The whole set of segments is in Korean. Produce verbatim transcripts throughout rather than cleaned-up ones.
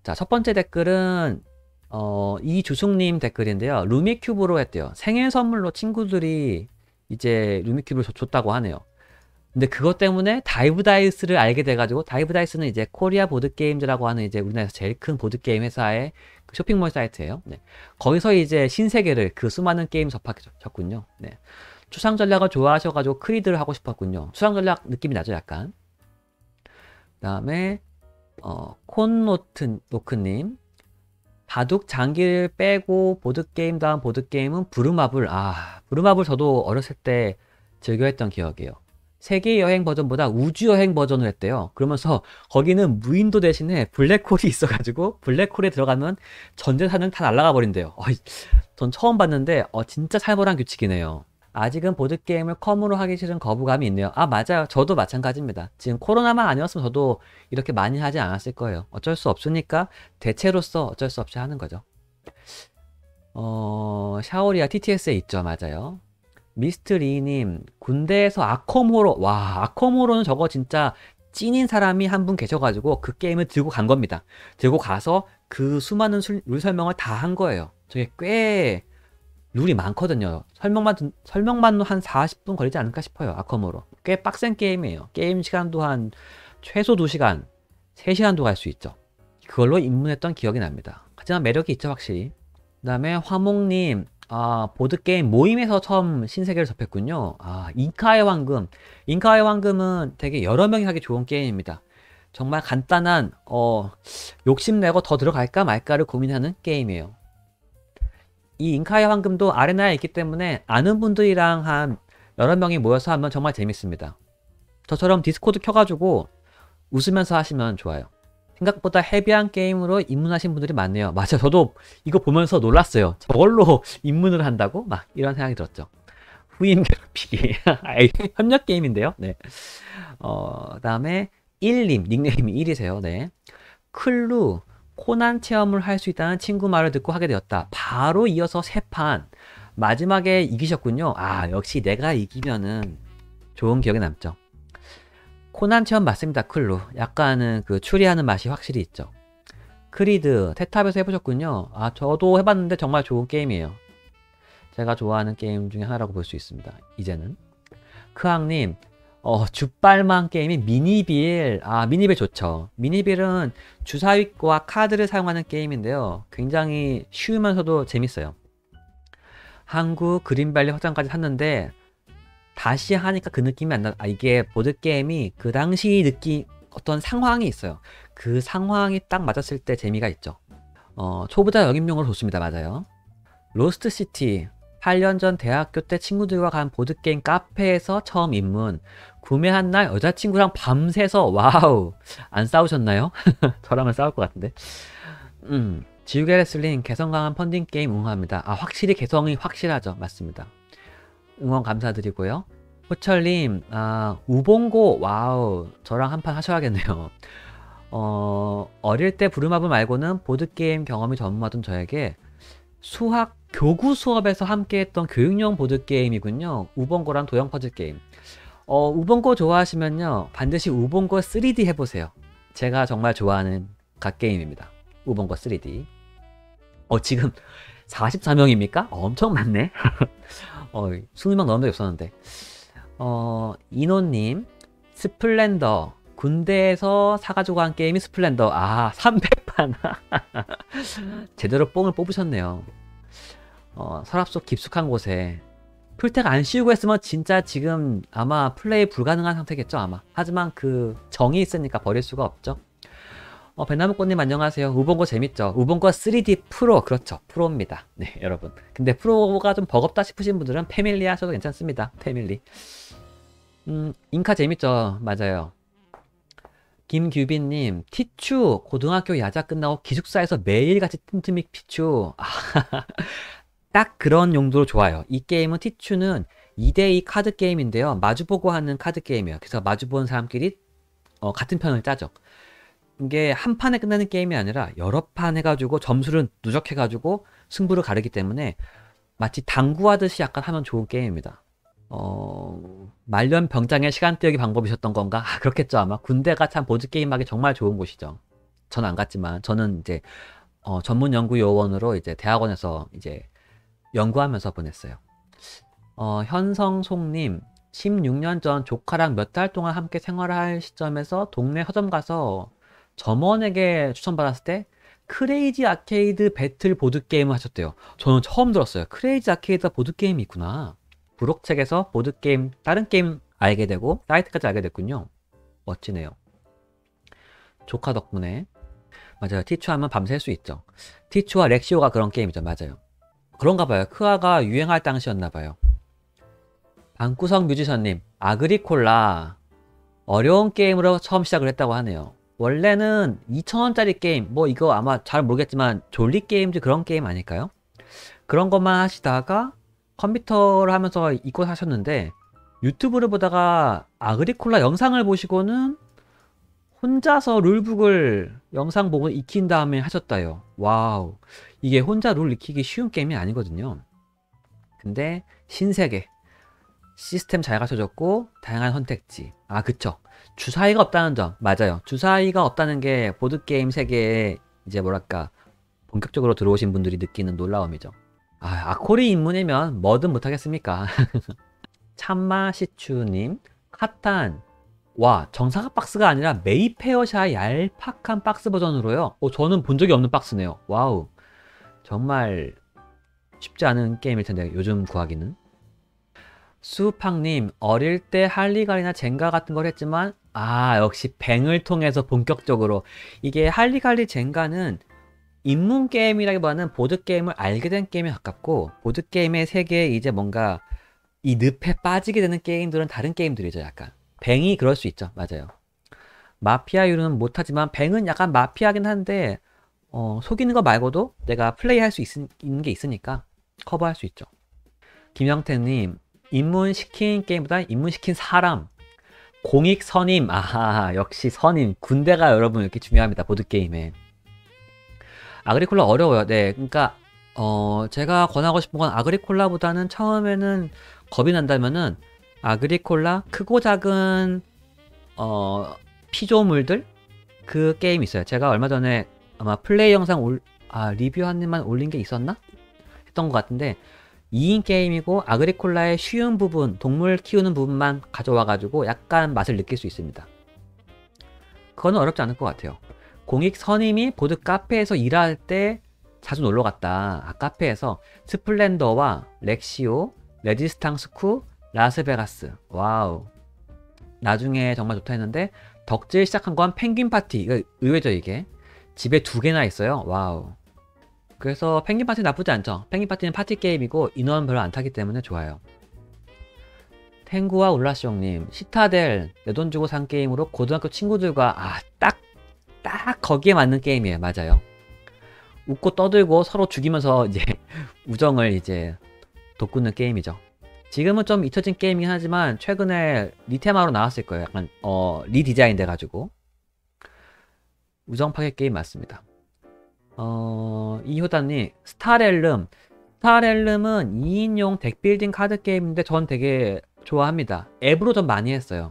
자, 첫 번째 댓글은 어, 이주숙님 댓글인데요. 루미큐브로 했대요. 생일 선물로 친구들이 이제 루미큐브를 줬- 줬다고 하네요. 근데 그것 때문에 다이브 다이스를 알게 돼가지고, 다이브 다이스는 이제 코리아 보드게임즈라고 하는 이제 우리나라에서 제일 큰 보드게임 회사의 그 쇼핑몰 사이트예요. 네. 거기서 이제 신세계를, 그 수많은 게임 접하셨군요. 네. 추상 전략을 좋아하셔가지고 크리드를 하고 싶었군요. 추상 전략 느낌이 나죠, 약간. 그 다음에 어, 콘노트 노크님, 바둑 장기를 빼고 보드게임 다음 보드게임은 부루마블. 아, 부루마블 저도 어렸을 때 즐겨 했던 기억이에요. 세계여행 버전보다 우주여행 버전을 했대요. 그러면서 거기는 무인도 대신에 블랙홀이 있어가지고 블랙홀에 들어가면 전재산은 다 날아가 버린대요. 어이, 전 처음 봤는데 어, 진짜 살벌한 규칙이네요. 아직은 보드게임을 컴으로 하기 싫은 거부감이 있네요. 아, 맞아요. 저도 마찬가지입니다. 지금 코로나만 아니었으면 저도 이렇게 많이 하지 않았을 거예요. 어쩔 수 없으니까 대체로서 어쩔 수 없이 하는 거죠. 어, 샤오리아 티티에스에 있죠. 맞아요. 미스트리님, 군대에서 아컴호로, 와, 아컴호로는 저거 진짜 찐인 사람이 한 분 계셔가지고 그 게임을 들고 간 겁니다. 들고 가서 그 수많은 술- 룰 설명을 다 한 거예요. 저게 꽤 룰이 많거든요. 설명만, 듣- 설명만 한 사십 분 걸리지 않을까 싶어요. 아컴으로. 꽤 빡센 게임이에요. 게임 시간도 한 최소 두 시간, 세 시간도 갈 수 있죠. 그걸로 입문했던 기억이 납니다. 하지만 매력이 있죠, 확실히. 그 다음에 화목님, 아, 보드게임 모임에서 처음 신세계를 접했군요. 아, 잉카의 황금. 잉카의 황금은 되게 여러 명이 하기 좋은 게임입니다. 정말 간단한, 어, 욕심내고 더 들어갈까 말까를 고민하는 게임이에요. 이 잉카의 황금도 아레나에 있기 때문에 아는 분들이랑 한 여러 명이 모여서 하면 정말 재밌습니다. 저처럼 디스코드 켜가지고 웃으면서 하시면 좋아요. 생각보다 헤비한 게임으로 입문하신 분들이 많네요. 맞아요. 저도 이거 보면서 놀랐어요. 저걸로 입문을 한다고? 막 이런 생각이 들었죠. 후임 괴롭히기. 아이, 협력 게임인데요. 네. 어, 그다음에 일님, 닉네임이 일이세요. 네. 클루, 코난 체험을 할 수 있다는 친구 말을 듣고 하게 되었다. 바로 이어서 세 판. 마지막에 이기셨군요. 아, 역시 내가 이기면은 좋은 기억에 남죠. 코난 체험 맞습니다. 클루. 약간은 그 추리하는 맛이 확실히 있죠. 크리드, 테탑에서 해보셨군요. 아, 저도 해봤는데 정말 좋은 게임이에요. 제가 좋아하는 게임 중에 하나라고 볼 수 있습니다. 이제는. 크앙님, 어, 줍발망 게임이 미니빌. 아, 미니빌 좋죠. 미니빌은 주사위와 카드를 사용하는 게임인데요. 굉장히 쉬우면서도 재밌어요. 한국 그린밸리 확장까지 샀는데 다시 하니까 그 느낌이 안 나. 아, 이게 보드게임이 그 당시 느낌, 어떤 상황이 있어요. 그 상황이 딱 맞았을 때 재미가 있죠. 어, 초보자 영입용으로 좋습니다. 맞아요. 로스트시티. 팔 년 전 대학교 때 친구들과 간 보드게임 카페에서 처음 입문. 구매한 날 여자친구랑 밤새서, 와우. 안 싸우셨나요? 저라면 싸울 것 같은데. 음, 지우개 레슬링 개성 강한 펀딩 게임 응원합니다. 아, 확실히 개성이 확실하죠. 맞습니다. 응원 감사드리고요. 호철님, 아, 우봉고, 와우. 저랑 한판 하셔야겠네요. 어, 어릴 때 부루마블 말고는 보드게임 경험이 전무하던 저에게 수학 교구 수업에서 함께 했던 교육용 보드게임이군요. 우봉고랑 도형 퍼즐 게임. 어, 우봉고 좋아하시면요. 반드시 우봉고 쓰리디 해보세요. 제가 정말 좋아하는 갓게임입니다. 우봉고 쓰리디. 어, 지금 사십사 명입니까? 엄청 많네. 어, 이십 명 넘은 적이 없었는데. 어, 이노님, 스플렌더. 군대에서 사가지고 한 게임이 스플렌더. 아, 삼백 판. 제대로 뽕을 뽑으셨네요. 어, 서랍 속 깊숙한 곳에. 풀텍 안 씌우고 했으면 진짜 지금 아마 플레이 불가능한 상태겠죠, 아마. 하지만 그 정이 있으니까 버릴 수가 없죠. 어, 배나무꽃님 안녕하세요. 우봉고 재밌죠? 우봉고 쓰리디 프로, 그렇죠. 프로입니다. 네, 여러분. 근데 프로가 좀 버겁다 싶으신 분들은 패밀리 하셔도 괜찮습니다. 패밀리. 음, 인카 재밌죠? 맞아요. 김규빈님, 티추, 고등학교 야자 끝나고 기숙사에서 매일같이 틈틈이 티추. 아, 딱 그런 용도로 좋아요. 이 게임은 티추는 이 대이 카드 게임인데요. 마주보고 하는 카드 게임이에요. 그래서 마주보는 사람끼리 어, 같은 편을 짜죠. 이게 한 판에 끝나는 게임이 아니라 여러 판 해가지고 점수를 누적해가지고 승부를 가르기 때문에 마치 당구하듯이 약간 하면 좋은 게임입니다. 어, 말년 병장의 시간 때우기 방법이셨던 건가? 아, 그렇겠죠 아마. 군대가 참 보드게임 하기 정말 좋은 곳이죠. 저는 안 갔지만 저는 이제 어, 전문 연구 요원으로 이제 대학원에서 이제 연구하면서 보냈어요. 어, 현성송님, 십육 년 전 조카랑 몇 달 동안 함께 생활할 시점에서 동네 서점 가서 점원에게 추천받았을 때 크레이지 아케이드 배틀 보드게임을 하셨대요. 저는 처음 들었어요. 크레이지 아케이드 보드게임이 있구나. 부록책에서 보드게임, 다른 게임 알게 되고 사이트까지 알게 됐군요. 멋지네요. 조카 덕분에. 맞아요. 티추 하면 밤샐 수 있죠. 티추와 렉시오가 그런 게임이죠. 맞아요. 그런가 봐요. 크아가 유행할 당시였나 봐요. 방구석 뮤지션님, 아그리콜라 어려운 게임으로 처음 시작을 했다고 하네요. 원래는 이천 원짜리 게임, 뭐 이거 아마 잘 모르겠지만 졸리 게임즈 그런 게임 아닐까요? 그런 것만 하시다가 컴퓨터를 하면서 이거 하셨는데 유튜브를 보다가 아그리콜라 영상을 보시고는 혼자서 룰북을 영상 보고 익힌 다음에 하셨다요. 와우, 이게 혼자 룰 익히기 쉬운 게임이 아니거든요. 근데 신세계 시스템 잘 갖춰졌고 다양한 선택지. 아 그쵸, 주사위가 없다는 점. 맞아요. 주사위가 없다는 게 보드게임 세계에 이제 뭐랄까 본격적으로 들어오신 분들이 느끼는 놀라움이죠. 아, 아코리 입문이면 뭐든 못하겠습니까? 참마시추님, 카탄 와, 정사각 박스가 아니라 메이페어샤의 얄팍한 박스 버전으로요. 어, 저는 본 적이 없는 박스네요. 와우, 정말 쉽지 않은 게임일 텐데 요즘 구하기는. 수팡님, 어릴 때 할리갈리나 젠가 같은 걸 했지만 아 역시 뱅을 통해서 본격적으로. 이게 할리갈리 젠가는 입문 게임이라기보다는 보드게임을 알게 된 게임에 가깝고, 보드게임의 세계에 이제 뭔가 이 늪에 빠지게 되는 게임들은 다른 게임들이죠. 약간 뱅이 그럴 수 있죠. 맞아요. 마피아유는 못하지만 뱅은 약간 마피아긴 한데 어, 속이는 거 말고도 내가 플레이할 수 있, 있는 게 있으니까 커버할 수 있죠. 김영태님, 입문시킨 게임보다 입문시킨 사람. 공익선임. 아하, 역시 선임. 군대가 여러분 이렇게 중요합니다. 보드게임에. 아그리콜라 어려워요. 네, 그러니까 어, 제가 권하고 싶은 건 아그리콜라보다는 처음에는 겁이 난다면은 아그리콜라 크고 작은 어, 피조물들 그 게임 있어요. 제가 얼마 전에 아마 플레이 영상 올, 아, 리뷰 한 입만 올린 게 있었나? 했던 것 같은데 이 인 게임이고 아그리콜라의 쉬운 부분, 동물 키우는 부분만 가져와가지고 약간 맛을 느낄 수 있습니다. 그거는 어렵지 않을 것 같아요. 공익 선임이 보드 카페에서 일할 때 자주 놀러 갔다. 아, 카페에서 스플렌더와 렉시오, 레지스탕스 쿠, 라스베가스. 와우. 나중에 정말 좋다 했는데 덕질 시작한 건 펭귄 파티. 이거 의외죠 이게. 집에 두 개나 있어요. 와우. 그래서 펭귄 파티 나쁘지 않죠. 펭귄 파티는 파티 게임이고 인원 별로 안 타기 때문에 좋아요. 탱구와 울라시옹님, 시타델 내 돈 주고 산 게임으로 고등학교 친구들과 아, 딱, 딱 거기에 맞는 게임이에요. 맞아요. 웃고 떠들고 서로 죽이면서 이제 우정을 이제 돋구는 게임이죠. 지금은 좀 잊혀진 게임이긴 하지만 최근에 리테마로 나왔을 거예요. 약간 어, 리디자인 돼가지고. 우정 파괴 게임 맞습니다. 어, 이효단님, 스타렐름. 스타렐름은 이 인용 덱빌딩 카드 게임인데 전 되게 좋아합니다. 앱으로 좀 많이 했어요.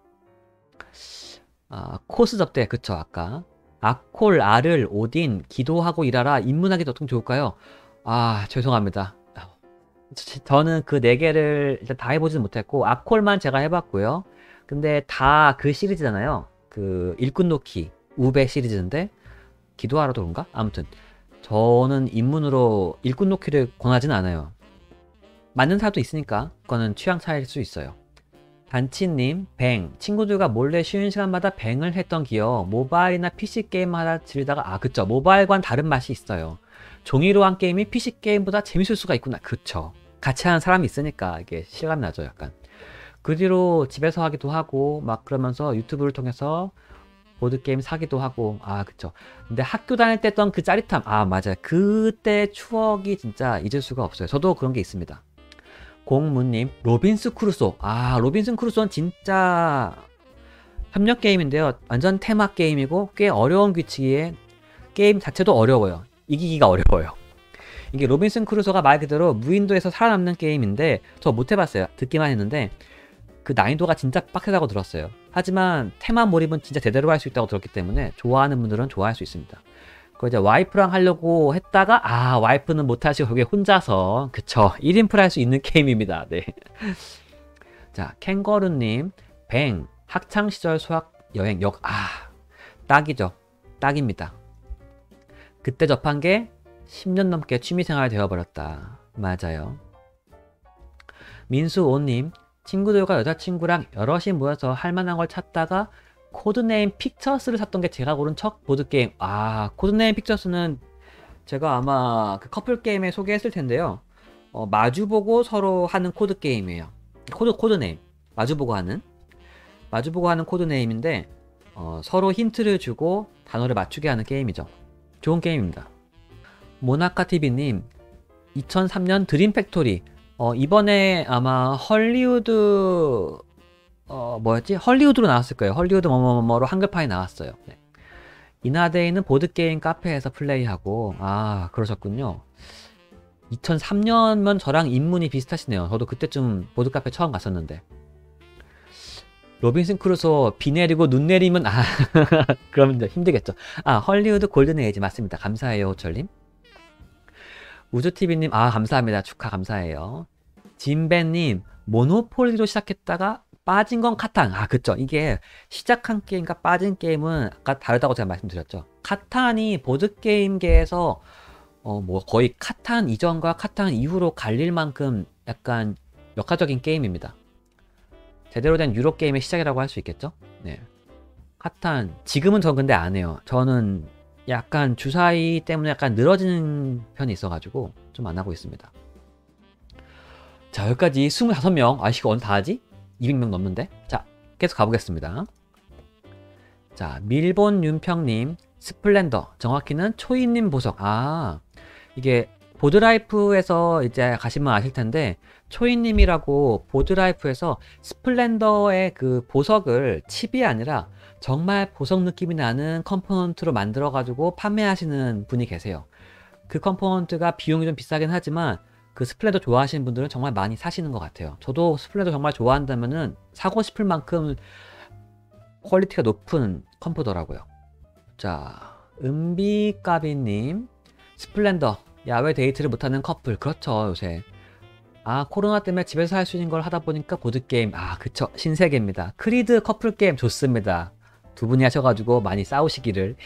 아, 코스 접대, 그쵸, 아까. 아콜, 아를, 오딘, 기도하고 일하라, 입문하기 어떻게 좋을까요? 아, 죄송합니다. 저는 그 네 개를 일단 다 해보지는 못했고, 아콜만 제가 해봤고요. 근데 다 그 시리즈잖아요. 그 일꾼 놓기, 우베 시리즈인데, 기도하라도 그런가? 아무튼 저는 입문으로 일꾼 놓기를 권하진 않아요. 맞는 사람도 있으니까 그거는 취향 차이일 수 있어요. 단치님, 뱅. 친구들과 몰래 쉬는 시간마다 뱅을 했던 기억. 모바일이나 피씨 게임마다 즐다가 아 그쵸, 모바일과는 다른 맛이 있어요. 종이로 한 게임이 피씨 게임보다 재밌을 수가 있구나. 그쵸, 같이 하는 사람이 있으니까 이게 실감 나죠. 약간 그 뒤로 집에서 하기도 하고 막 그러면서 유튜브를 통해서 보드게임 사기도 하고. 아 그쵸. 근데 학교 다닐 때 했던 그 짜릿함, 아 맞아요. 그때 추억이 진짜 잊을 수가 없어요. 저도 그런 게 있습니다. 공무님, 로빈스 크루소. 아 로빈슨 크루소는 진짜 협력 게임인데요. 완전 테마 게임이고 꽤 어려운 규칙에 게임 자체도 어려워요. 이기기가 어려워요. 이게 로빈슨 크루소가 말 그대로 무인도에서 살아남는 게임인데 저 못 해봤어요. 듣기만 했는데 그 난이도가 진짜 빡세다고 들었어요. 하지만 테마 몰입은 진짜 제대로 할 수 있다고 들었기 때문에 좋아하는 분들은 좋아할 수 있습니다. 그 이제 와이프랑 하려고 했다가 아 와이프는 못하시고 그게 혼자서 그쵸 일 인플 할 수 있는 게임입니다. 네. 자 캥거루님 뱅 학창시절 수학 여행 역 아 딱이죠. 딱입니다. 그때 접한 게 십 년 넘게 취미생활 되어버렸다. 맞아요. 민수오님 친구들과 여자친구랑 여럿이 모여서 할만한 걸 찾다가 코드네임 픽처스를 샀던 게 제가 고른 첫 보드게임. 아 코드네임 픽처스는 제가 아마 그 커플 게임에 소개했을 텐데요. 어, 마주보고 서로 하는 코드 게임이에요. 코드 코드네임 마주보고 하는 마주보고 하는 코드네임인데 어, 서로 힌트를 주고 단어를 맞추게 하는 게임이죠. 좋은 게임입니다. 모나카티비님 이천삼 년 드림 팩토리 어, 이번에 아마 헐리우드 어 뭐였지? 헐리우드로 나왔을 거예요. 헐리우드 뭐뭐뭐로 한글판이 나왔어요. 네. 이나데이는 보드게임 카페에서 플레이하고 아 그러셨군요. 이천삼 년면 저랑 인문이 비슷하시네요. 저도 그때쯤 보드카페 처음 갔었는데 로빈슨 크루소 비 내리고 눈 내리면 아 그러면 힘들겠죠. 아 헐리우드 골든 에이지 맞습니다. 감사해요 호철님. 우주티비님 아 감사합니다. 축하 감사해요. 진배님 모노폴리로 시작했다가 빠진 건 카탄. 아 그쵸 이게 시작한 게임과 빠진 게임은 아까 다르다고 제가 말씀드렸죠. 카탄이 보드게임계에서 어 뭐 거의 카탄 이전과 카탄 이후로 갈릴 만큼 약간 역사적인 게임입니다. 제대로 된 유로 게임의 시작이라고 할 수 있겠죠. 네. 카탄 지금은 전 근데 안 해요. 저는 약간 주사위 때문에 약간 늘어지는 편이 있어가지고 좀 안 하고 있습니다. 자 여기까지 이십오 명 아 이거 오늘 다 하지? 이백 명 넘는데? 자 계속 가보겠습니다. 자 밀본 윤평님 스플렌더 정확히는 초이님 보석. 아 이게 보드라이프에서 이제 가시면 아실 텐데 초이님이라고 보드라이프에서 스플렌더의 그 보석을 칩이 아니라 정말 보석 느낌이 나는 컴포넌트로 만들어 가지고 판매하시는 분이 계세요. 그 컴포넌트가 비용이 좀 비싸긴 하지만 그 스플렌더 좋아하시는 분들은 정말 많이 사시는 것 같아요. 저도 스플렌더 정말 좋아한다면은 사고 싶을 만큼 퀄리티가 높은 컴포더라고요. 자, 은비까비님 스플렌더 야외 데이트를 못하는 커플. 그렇죠 요새. 아 코로나 때문에 집에서 할 수 있는 걸 하다 보니까 보드게임 아 그쵸 신세계입니다. 크리드 커플 게임 좋습니다. 두 분이 하셔가지고 많이 싸우시기를.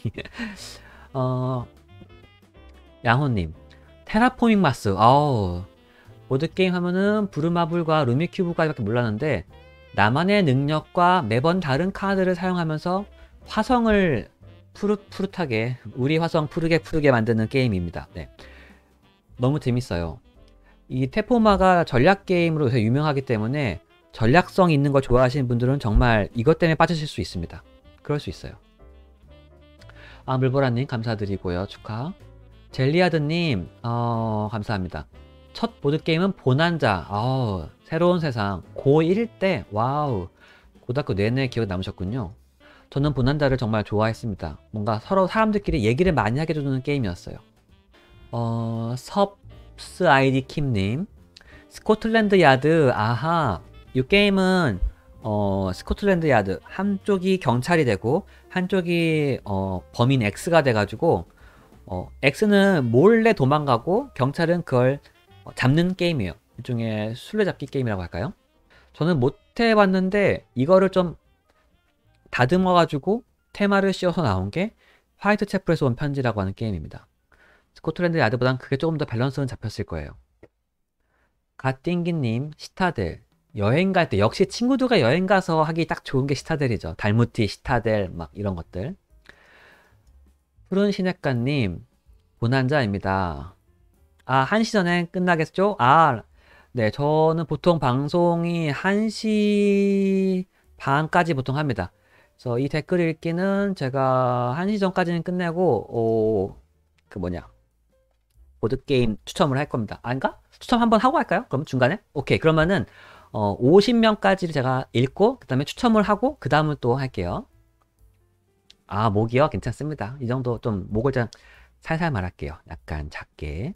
어 양호님 테라포밍 마스. 아우 보드게임 하면은 부루마블과 루미큐브까지밖에 몰랐는데 나만의 능력과 매번 다른 카드를 사용하면서 화성을 푸릇푸릇하게 우리 화성 푸르게 푸르게 만드는 게임입니다. 네. 너무 재밌어요. 이 테포마가 전략 게임으로 요새 유명하기 때문에 전략성 있는 거 좋아하시는 분들은 정말 이것 때문에 빠지실 수 있습니다. 그럴 수 있어요. 아 물보라님 감사드리고요. 축하. 젤리아드님 어, 감사합니다. 첫 보드게임은 보난자. 어, 새로운 세상 고일 때 와우 고등학교 내내 기억 남으셨군요. 저는 보난자를 정말 좋아했습니다. 뭔가 서로 사람들끼리 얘기를 많이 하게 해주는 게임이었어요. 어, 섭스 아이디 킴님 스코틀랜드 야드. 아하 이 게임은 어, 스코틀랜드 야드 한쪽이 경찰이 되고 한쪽이 어, 범인 X가 돼가지고 어, X는 몰래 도망가고 경찰은 그걸 어, 잡는 게임이에요. 일종의 술래잡기 게임이라고 할까요? 저는 못 해봤는데 이거를 좀 다듬어가지고 테마를 씌워서 나온 게 화이트 채플에서 온 편지라고 하는 게임입니다. 스코틀랜드 야드보단 그게 조금 더 밸런스는 잡혔을 거예요. 갓띵기님 시타델 여행 갈 때 역시 친구들과 여행 가서 하기 딱 좋은 게 시타델이죠. 달무티, 시타델 막 이런 것들. 푸른 시냇가님 보난자입니다. 아 한 시 전에 끝나겠죠? 아 네 저는 보통 방송이 한 시 반까지 보통 합니다. 그래서 이 댓글 읽기는 제가 한 시 전까지는 끝내고 오, 그 뭐냐 보드게임 추첨을 할 겁니다. 아닌가? 추첨 한번 하고 할까요? 그럼 중간에? 오케이 그러면은 어, 오십 명까지를 제가 읽고 그 다음에 추첨을 하고 그 다음을 또 할게요. 아 목이요? 괜찮습니다. 이 정도 좀 목을 좀 살살 말할게요. 약간 작게.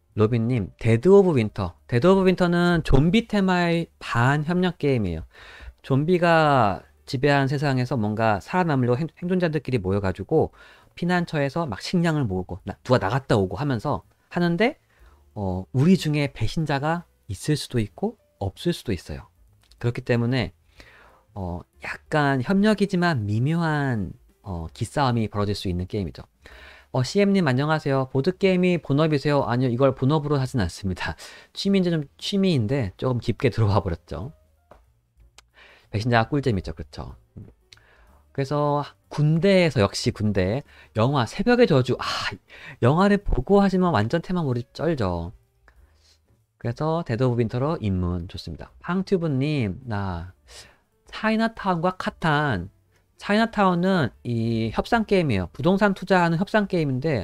로빈님 데드 오브 윈터. 데드 오브 윈터는 좀비 테마의 반협력 게임이에요. 좀비가 지배한 세상에서 뭔가 살아남으려고 행, 생존자들끼리 모여가지고 피난처에서 막 식량을 모으고 나, 누가 나갔다 오고 하면서 하는데 어, 우리 중에 배신자가 있을 수도 있고 없을 수도 있어요. 그렇기 때문에 어, 약간 협력이지만 미묘한 어, 기싸움이 벌어질 수 있는 게임이죠. 어, 씨엠님 안녕하세요. 보드게임이 본업이세요? 아니요, 이걸 본업으로 하진 않습니다. 취미인데 좀 취미인데 조금 깊게 들어와 버렸죠. 배신자가 꿀잼이죠. 그렇죠. 그래서 군대에서 역시 군대 영화 새벽의 저주 아 영화를 보고 하시면 완전 테마 몰입 쩔죠. 그래서 데드 오브 윈터로 입문 좋습니다. 팡튜브님 나 차이나타운과 카탄 차이나타운은 이 협상 게임이에요. 부동산 투자하는 협상 게임인데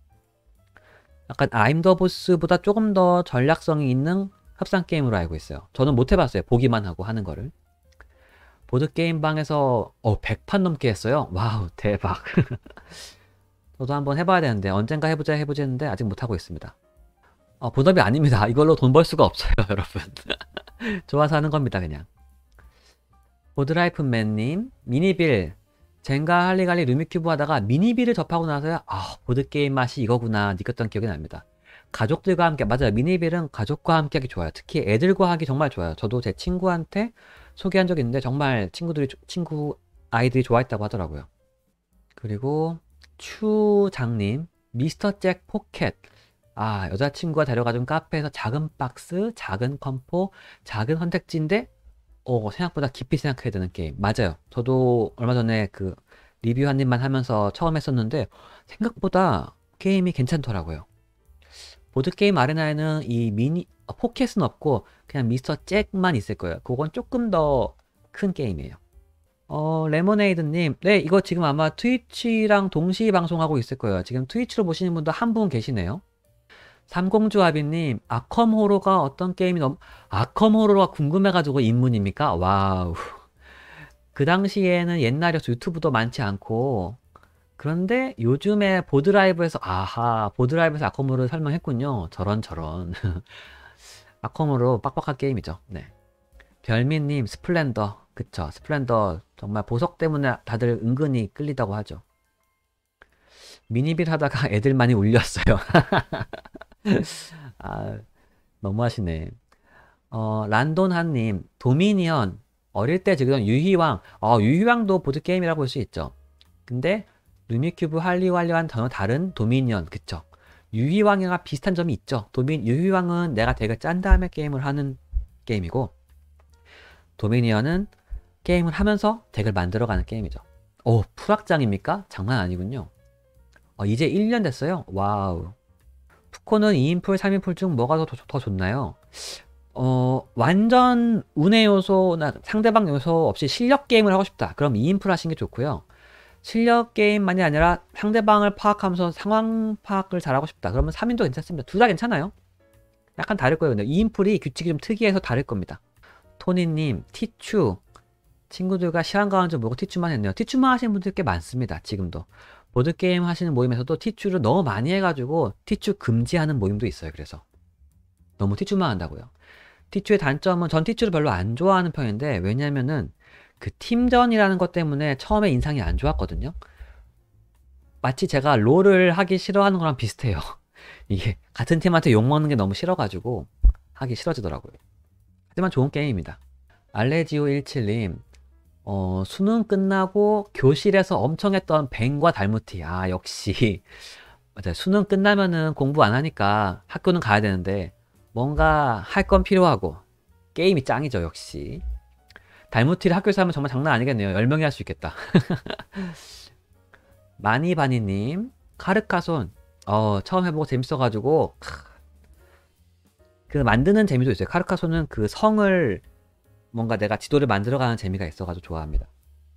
약간 아임 더 보스보다 조금 더 전략성이 있는 협상 게임으로 알고 있어요. 저는 못 해봤어요. 보기만 하고 하는 거를. 보드게임방에서 어, 백 판 넘게 했어요. 와우 대박. 저도 한번 해봐야 되는데 언젠가 해보자 해보자 했는데 아직 못하고 있습니다. 어, 본업이 아닙니다. 이걸로 돈 벌 수가 없어요 여러분. 좋아서 하는 겁니다 그냥. 보드라이프맨님 미니빌 젠가 할리갈리 루미큐브 하다가 미니빌을 접하고 나서야 아 보드게임 맛이 이거구나 느꼈던 기억이 납니다. 가족들과 함께 맞아요. 미니빌은 가족과 함께 하기 좋아요. 특히 애들과 하기 정말 좋아요. 저도 제 친구한테 소개한 적이 있는데 정말 친구들이 친구 아이들이 좋아했다고 하더라고요. 그리고 추장님 미스터 잭 포켓 아 여자친구가 데려가준 카페에서 작은 박스 작은 컴포 작은 선택지인데 어 생각보다 깊이 생각해야 되는 게임 맞아요. 저도 얼마 전에 그 리뷰 한 입만 하면서 처음 했었는데 생각보다 게임이 괜찮더라고요. 보드게임 아레나에는 이 미니 어, 포켓은 없고 그냥 미스터 잭만 있을 거예요. 그건 조금 더 큰 게임이에요. 어 레모네이드님 네 이거 지금 아마 트위치랑 동시 방송하고 있을 거예요. 지금 트위치로 보시는 분도 한 분 계시네요. 삼공주아비님 아컴 호러가 어떤 게임이 너무 아컴 호러가 궁금해가지고 입문입니까? 와우. 그 당시에는 옛날이어서 유튜브도 많지 않고 그런데 요즘에 보드라이브에서 아하 보드라이브에서 아컴 호러를 설명했군요. 저런 저런. 아컴 호러 빡빡한 게임이죠. 네. 별미님 스플렌더 그쵸 스플렌더 정말 보석 때문에 다들 은근히 끌리다고 하죠. 미니빌 하다가 애들 많이 울렸어요. 아, 너무하시네. 어, 란돈하님, 도미니언, 어릴 때 즐기던 유희왕, 어, 유희왕도 보드게임이라고 볼 수 있죠. 근데, 루미큐브 할리왈리와는 전혀 다른 도미니언, 그쵸. 유희왕이랑 비슷한 점이 있죠. 도미, 유희왕은 내가 덱을 짠 다음에 게임을 하는 게임이고, 도미니언은 게임을 하면서 덱을 만들어가는 게임이죠. 오, 풀악장입니까? 장난 아니군요. 어, 이제 일 년 됐어요. 와우. 푸코는 이 인풀, 삼 인풀 중 뭐가 더, 더 좋나요? 어, 완전 운의 요소나 상대방 요소 없이 실력 게임을 하고 싶다. 그럼 이 인풀 하시는 게 좋고요. 실력 게임만이 아니라 상대방을 파악하면서 상황 파악을 잘하고 싶다. 그러면 삼 인도 괜찮습니다. 둘 다 괜찮아요. 약간 다를 거예요. 근데 이 인풀이 규칙이 좀 특이해서 다를 겁니다. 토니님, 티추. 친구들과 시간 가는 줄 모르고 티추만 했네요. 티추만 하시는 분들 꽤 많습니다. 지금도. 보드게임 하시는 모임에서도 티추를 너무 많이 해가지고 티추 금지하는 모임도 있어요. 그래서 너무 티추만 한다고요. 티추의 단점은 전 티추를 별로 안 좋아하는 편인데 왜냐면은 그 팀전이라는 것 때문에 처음에 인상이 안 좋았거든요. 마치 제가 롤을 하기 싫어하는 거랑 비슷해요. 이게 같은 팀한테 욕먹는 게 너무 싫어가지고 하기 싫어지더라고요. 하지만 좋은 게임입니다. 알레지오 일칠님 어, 수능 끝나고 교실에서 엄청 했던 뱅과 달무티. 아, 역시. 맞아요. 수능 끝나면은 공부 안 하니까 학교는 가야 되는데 뭔가 할 건 필요하고 게임이 짱이죠, 역시. 달무티를 학교에서 하면 정말 장난 아니겠네요. 열 명이 할 수 있겠다. 마니바니님, 카르카손. 어, 처음 해보고 재밌어가지고 그 만드는 재미도 있어요. 카르카손은 그 성을 뭔가 내가 지도를 만들어가는 재미가 있어가지고 좋아합니다.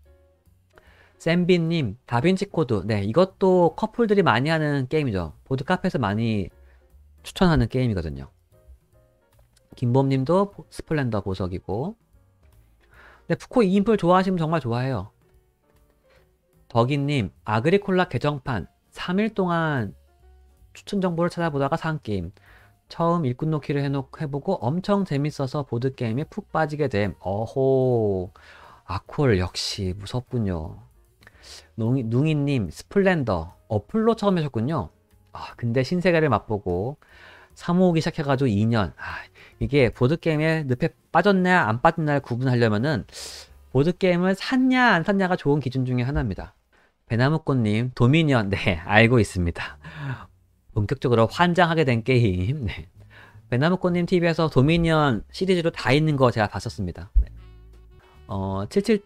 샘비님, 다빈치 코드. 네, 이것도 커플들이 많이 하는 게임이죠. 보드 카페에서 많이 추천하는 게임이거든요. 김범님도 스플렌더 보석이고. 네, 푸코 이 인풀 좋아하시면 정말 좋아해요. 덕이님, 아그리콜라 개정판. 삼 일 동안 추천 정보를 찾아보다가 산 게임. 처음 일꾼 놓기를 해놓, 해보고 엄청 재밌어서 보드게임에 푹 빠지게 됨. 어호, 아콜 역시 무섭군요. 농이, 뭉이님, 스플렌더, 어플로 처음 하셨군요. 아, 근데 신세계를 맛보고 사모으기 시작해가지고 이 년. 아, 이게 보드게임에 늪에 빠졌냐 안 빠졌냐를 구분하려면은 보드게임을 샀냐 안 샀냐가 좋은 기준 중에 하나입니다. 배나무꽃님, 도미니언, 네, 알고 있습니다. 본격적으로 환장하게 된 게임. 네. 배나무꽃님 티비에서 도미니언 시리즈로 다 있는 거 제가 봤었습니다. 네. 어,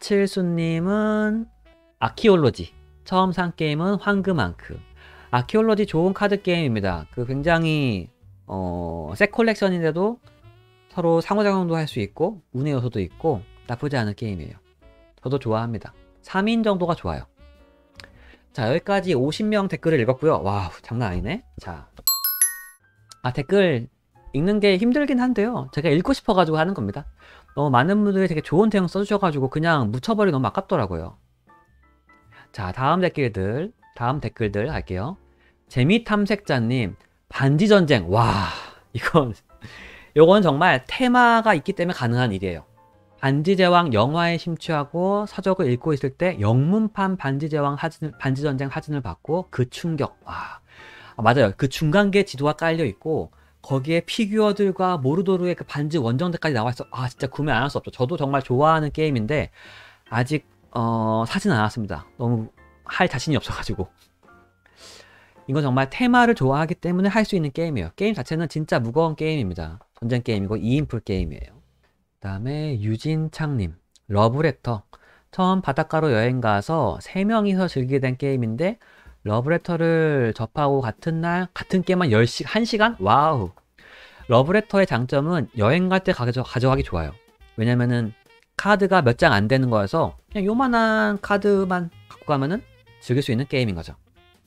칠칠칠수님은 아키올로지. 처음 산 게임은 황금앙크. 아키올로지 좋은 카드 게임입니다. 그 굉장히 어, 색 콜렉션인데도 서로 상호작용도 할 수 있고 운의 요소도 있고 나쁘지 않은 게임이에요. 저도 좋아합니다. 삼 인 정도가 좋아요. 자, 여기까지 오십 명 댓글을 읽었고요. 와우, 장난 아니네. 자, 아, 댓글 읽는 게 힘들긴 한데요. 제가 읽고 싶어가지고 하는 겁니다. 너무 많은 분들이 되게 좋은 내용 써주셔가지고 그냥 묻혀버리 너무 아깝더라고요. 자, 다음 댓글들, 다음 댓글들 할게요. 재미탐색자님, 반지전쟁. 와, 이건, 이건 정말 테마가 있기 때문에 가능한 일이에요. 반지제왕 영화에 심취하고 서적을 읽고 있을 때 영문판 반지제왕 사진, 반지전쟁 사진을 받고 그 충격. 와, 아, 맞아요. 그 중간계 지도가 깔려 있고 거기에 피규어들과 모르도르의 그 반지 원정대까지 나와 있어. 아, 진짜 구매 안 할 수 없죠. 저도 정말 좋아하는 게임인데 아직 어, 사진 않았습니다. 너무 할 자신이 없어가지고. 이건 정말 테마를 좋아하기 때문에 할 수 있는 게임이에요. 게임 자체는 진짜 무거운 게임입니다. 전쟁 게임이고 이 인풀 게임이에요. 그 다음에 유진창님, 러브레터. 처음 바닷가로 여행 가서 세 명이서 즐기게 된 게임인데 러브레터를 접하고 같은 날 같은 게임만 열 시, 한 시간? 와우. 러브레터의 장점은 여행 갈 때 가져, 가져가기 좋아요. 왜냐면은 카드가 몇 장 안 되는 거여서 그냥 요만한 카드만 갖고 가면은 즐길 수 있는 게임인 거죠.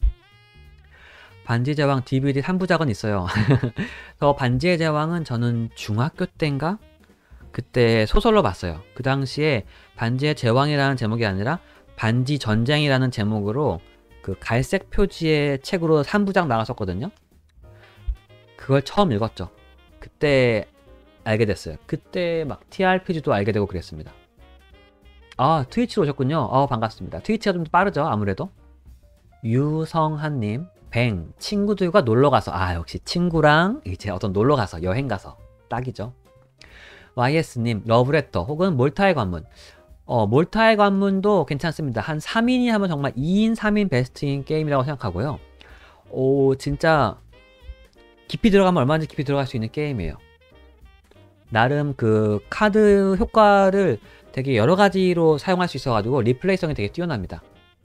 반지의 제왕 디비디 삼 부작은 있어요. 저 반지의 제왕은 저는 중학교 때인가? 그때 소설로 봤어요. 그 당시에 반지의 제왕이라는 제목이 아니라 반지 전쟁이라는 제목으로 그 갈색 표지의 책으로 삼 부작 나갔었거든요. 그걸 처음 읽었죠. 그때 알게 됐어요. 그때 막 티알피지도 알게 되고 그랬습니다. 아, 트위치로 오셨군요. 어, 반갑습니다. 트위치가 좀 빠르죠, 아무래도. 유성한님, 뱅, 친구들과 놀러가서. 아, 역시 친구랑 이제 어떤 놀러가서, 여행가서 딱이죠. 와이에스님, 러브레터 혹은 몰타의 관문. 어, 몰타의 관문도 괜찮습니다. 한 삼 인이 하면 정말 이 인, 삼 인 베스트인 게임이라고 생각하고요. 오, 진짜 깊이 들어가면 얼마든지 깊이 들어갈 수 있는 게임이에요. 나름 그 카드 효과를 되게 여러 가지로 사용할 수 있어가지고 리플레이성이 되게 뛰어납니다.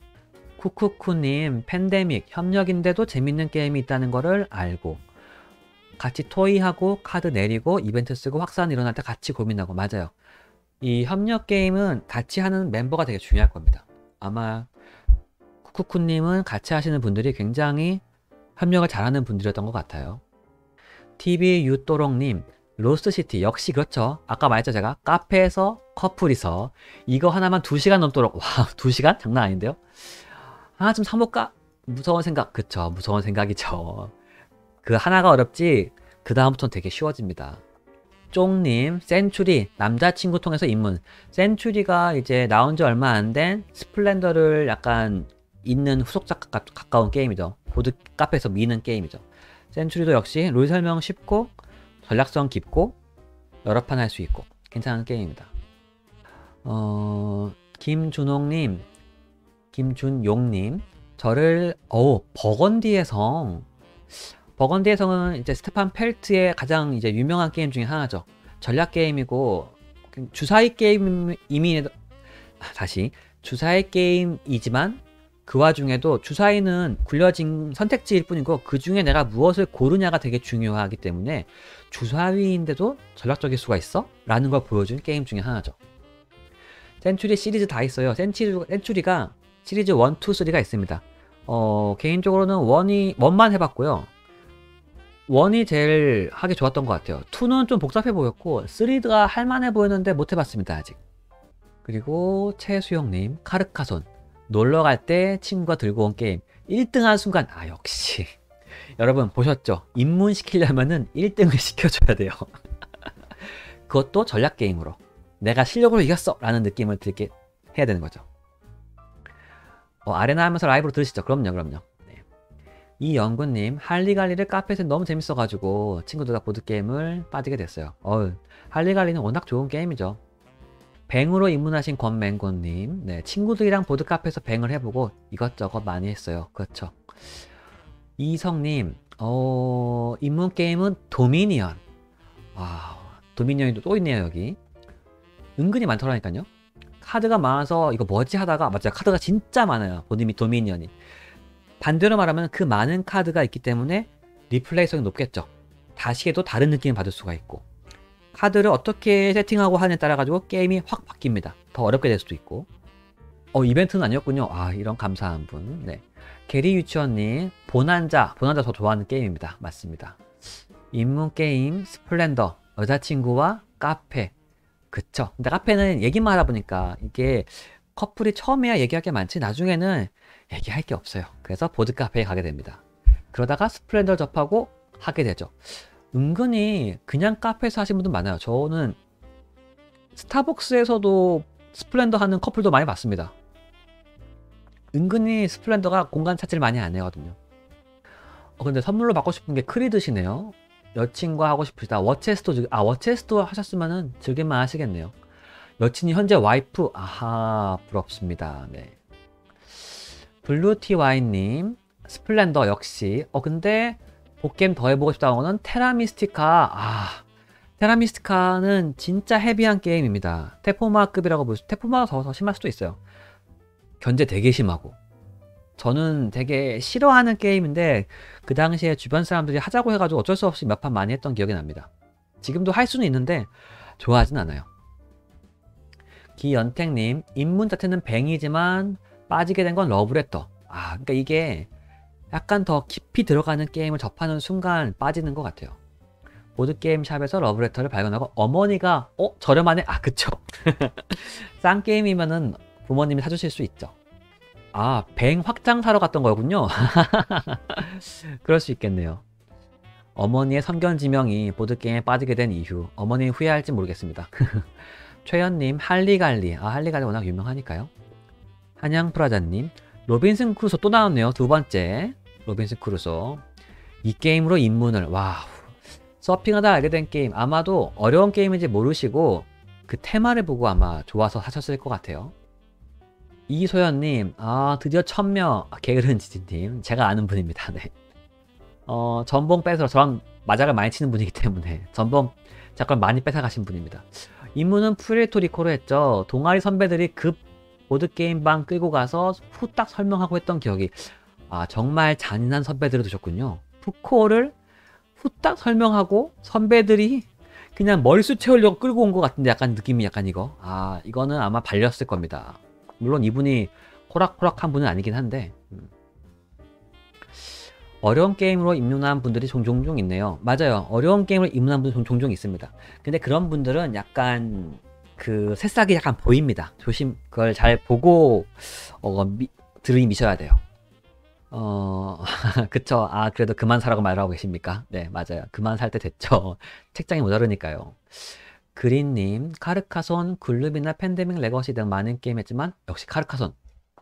쿠쿠쿠님, 팬데믹, 협력인데도 재밌는 게임이 있다는 거를 알고 같이 토의하고 카드 내리고 이벤트 쓰고 확산 일어날 때 같이 고민하고. 맞아요. 이 협력 게임은 같이 하는 멤버가 되게 중요할 겁니다. 아마 쿠쿠쿠님은 같이 하시는 분들이 굉장히 협력을 잘하는 분들이었던 것 같아요. 티비유또롱님, 로스트시티. 역시 그렇죠. 아까 말했죠, 제가. 카페에서 커플이서 이거 하나만 두 시간 넘도록. 와, 두 시간? 장난 아닌데요? 아, 좀 사볼까? 무서운 생각. 그쵸, 무서운 생각이죠. 그 하나가 어렵지 그 다음부터는 되게 쉬워집니다. 쫑님, 센츄리, 남자친구 통해서 입문. 센츄리가 이제 나온 지 얼마 안 된 스플렌더를 약간 있는 후속작 가, 가까운 게임이죠. 보드 카페에서 미는 게임이죠. 센츄리도 역시 룰 설명 쉽고 전략성 깊고 여러 판 할 수 있고 괜찮은 게임입니다. 어, 김준홍님, 김준용님, 저를 어 버건디의 성. 버건디의 성은 이제 스테판 펠트의 가장 이제 유명한 게임 중에 하나죠. 전략 게임이고 주사위 게임 이미 다시 주사위 게임이지만 그 와중에도 주사위는 굴려진 선택지일 뿐이고 그 중에 내가 무엇을 고르냐가 되게 중요하기 때문에 주사위인데도 전략적일 수가 있어? 라는 걸 보여준 게임 중에 하나죠. 센츄리 시리즈 다 있어요. 센츄리, 센츄리가 시리즈 일, 이, 삼가 있습니다. 어, 개인적으로는 일이, 일만 해봤고요. 일이 제일 하기 좋았던 것 같아요. 이는 좀 복잡해 보였고 삼가 할만해 보였는데 못 해봤습니다, 아직. 그리고 최수영님, 카르카손. 놀러 갈 때 친구가 들고 온 게임. 일 등 한 순간, 아, 역시. 여러분 보셨죠? 입문시키려면은 일 등을 시켜줘야 돼요. 그것도 전략 게임으로. 내가 실력으로 이겼어! 라는 느낌을 들게 해야 되는 거죠. 어, 아레나 하면서 라이브로 들으시죠? 그럼요, 그럼요. 네. 이영구님, 할리갈리를 카페에서 너무 재밌어가지고 친구들과 보드게임을 빠지게 됐어요. 어우, 할리갈리는 워낙 좋은 게임이죠. 뱅으로 입문하신 권맹고님, 네, 친구들이랑 보드카페에서 뱅을 해보고 이것저것 많이 했어요. 그렇죠. 이성님, 어, 입문 게임은 도미니언. 와, 도미니언이 또 있네요, 여기. 은근히 많더라니까요. 카드가 많아서 이거 뭐지 하다가, 맞아요. 카드가 진짜 많아요. 도미, 도미니언이. 반대로 말하면 그 많은 카드가 있기 때문에 리플레이성이 높겠죠. 다시 해도 다른 느낌을 받을 수가 있고. 카드를 어떻게 세팅하고 하느냐에 따라 가지고 게임이 확 바뀝니다. 더 어렵게 될 수도 있고. 어, 이벤트는 아니었군요. 아, 이런 감사한 분. 네. 게리 유치원님, 보난자. 보난자 저 좋아하는 게임입니다. 맞습니다. 입문 게임, 스플렌더, 여자친구와 카페. 그쵸. 근데 카페는 얘기만 하다 보니까 이게 커플이 처음에야 얘기할 게 많지 나중에는 얘기할 게 없어요. 그래서 보드카페에 가게 됩니다. 그러다가 스플렌더 접하고 하게 되죠. 은근히 그냥 카페에서 하시는 분들 많아요. 저는 스타벅스에서도 스플렌더 하는 커플도 많이 봤습니다. 은근히 스플렌더가 공간 차지를 많이 안 해거든요. 어, 근데 선물로 받고 싶은 게 크리드시네요. 여친과 하고 싶으시다. 워체스도, 아, 워체스도 하셨으면은 즐길만 하시겠네요. 여친이 현재 와이프, 아하, 부럽습니다. 네. 블루티와인님, 스플렌더 역시. 어, 근데 복겜 더 해보고 싶다는 거는 테라미스티카. 아, 테라미스티카는 진짜 헤비한 게임입니다. 테포마급이라고 볼 수, 테포마가 더, 더 심할 수도 있어요. 견제 되게 심하고. 저는 되게 싫어하는 게임인데 그 당시에 주변 사람들이 하자고 해가지고 어쩔 수 없이 몇 판 많이 했던 기억이 납니다. 지금도 할 수는 있는데 좋아하진 않아요. 기연택님, 입문 자체는 뱅이지만 빠지게 된 건 러브레터. 아, 그러니까 이게 약간 더 깊이 들어가는 게임을 접하는 순간 빠지는 것 같아요. 보드게임 샵에서 러브레터를 발견하고 어머니가 어? 저렴하네? 아, 그쵸. 싼 게임이면은 부모님이 사주실 수 있죠. 아, 뱅 확장 사러 갔던 거군요. 그럴 수 있겠네요. 어머니의 성견지명이 보드게임에 빠지게 된 이유, 어머니 후회할지 모르겠습니다. 최현님, 할리갈리. 아, 할리갈리 워낙 유명하니까요. 한양프라자님, 로빈슨 크루소 또 나왔네요. 두 번째 로빈슨 크루소. 이 게임으로 입문을. 와우. 서핑하다 알게 된 게임. 아마도 어려운 게임인지 모르시고 그 테마를 보고 아마 좋아서 사셨을 것 같아요. 이소연님, 아, 드디어 천명. 아, 게으른지지님, 제가 아는 분입니다. 네. 어, 전봉 뺏으러 저랑 마작을 많이 치는 분이기 때문에 전봉 잠깐 많이 뺏어가신 분입니다. 입문은 푸에르토리코로 했죠. 동아리 선배들이 급 보드게임방 끌고 가서 후딱 설명하고 했던 기억이. 아, 정말 잔인한 선배들을 두셨군요. 푸코를 후딱 설명하고 선배들이 그냥 머리숱 채우려고 끌고 온 것 같은데 약간 느낌이 약간 이거. 아, 이거는 아마 발렸을 겁니다. 물론 이분이 호락호락한 분은 아니긴 한데 음. 어려운 게임으로 입문한 분들이 종종 있네요. 맞아요. 어려운 게임으로 입문한 분들 종종 있습니다. 근데 그런 분들은 약간 그 새싹이 약간 보입니다. 조심, 그걸 잘 보고 어, 미, 들이미셔야 돼요. 어, 그쵸. 아, 그래도 그만 사라고 말하고 계십니까? 네, 맞아요. 그만 살 때 됐죠. 책장이 모자르니까요. 그린님, 카르카손, 글루비나 팬데믹 레거시 등 많은 게임 했지만 역시 카르카손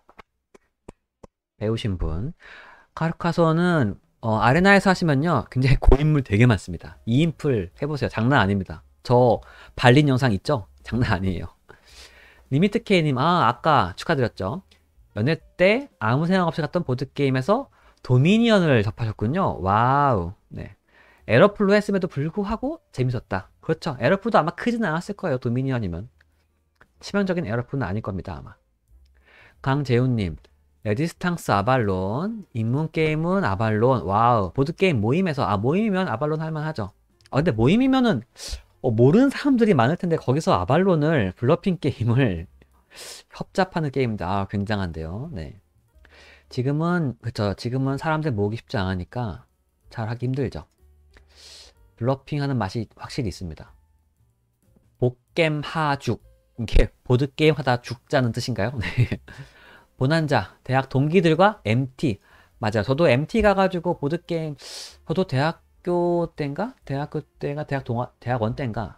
배우신 분. 카르카손은 어, 아레나에서 하시면요 굉장히 고인물 되게 많습니다. 이인풀 해보세요. 장난 아닙니다. 저 발린 영상 있죠? 장난 아니에요. 리미트케이님, 아, 아까 축하드렸죠. 연애 때 아무 생각 없이 갔던 보드게임에서 도미니언을 접하셨군요. 와우. 네. 에러풀로 했음에도 불구하고 재밌었다. 그렇죠. 에러풀도 아마 크진 않았을 거예요. 도미니언이면. 치명적인 에러풀은 아닐 겁니다. 아마. 강재훈님, 레지스탕스 아발론, 입문게임은 아발론. 와우. 보드게임 모임에서, 아, 모임이면 아발론 할만하죠. 아, 근데 모임이면은 어, 모르는 사람들이 많을 텐데 거기서 아발론을, 블러핑 게임을 협잡하는 게임입니다. 아, 굉장한데요. 네. 지금은, 그쵸. 지금은 사람들 모으기 쉽지 않으니까 잘 하기 힘들죠. 블러핑 하는 맛이 확실히 있습니다. 복겜 하죽. 이게 보드게임 하다 죽자는 뜻인가요? 네. 보난자. 대학 동기들과 엠티. 맞아요. 저도 엠티 가가지고 보드게임, 저도 대학교 때인가? 대학교 때가 대학 동아, 대학원 때인가?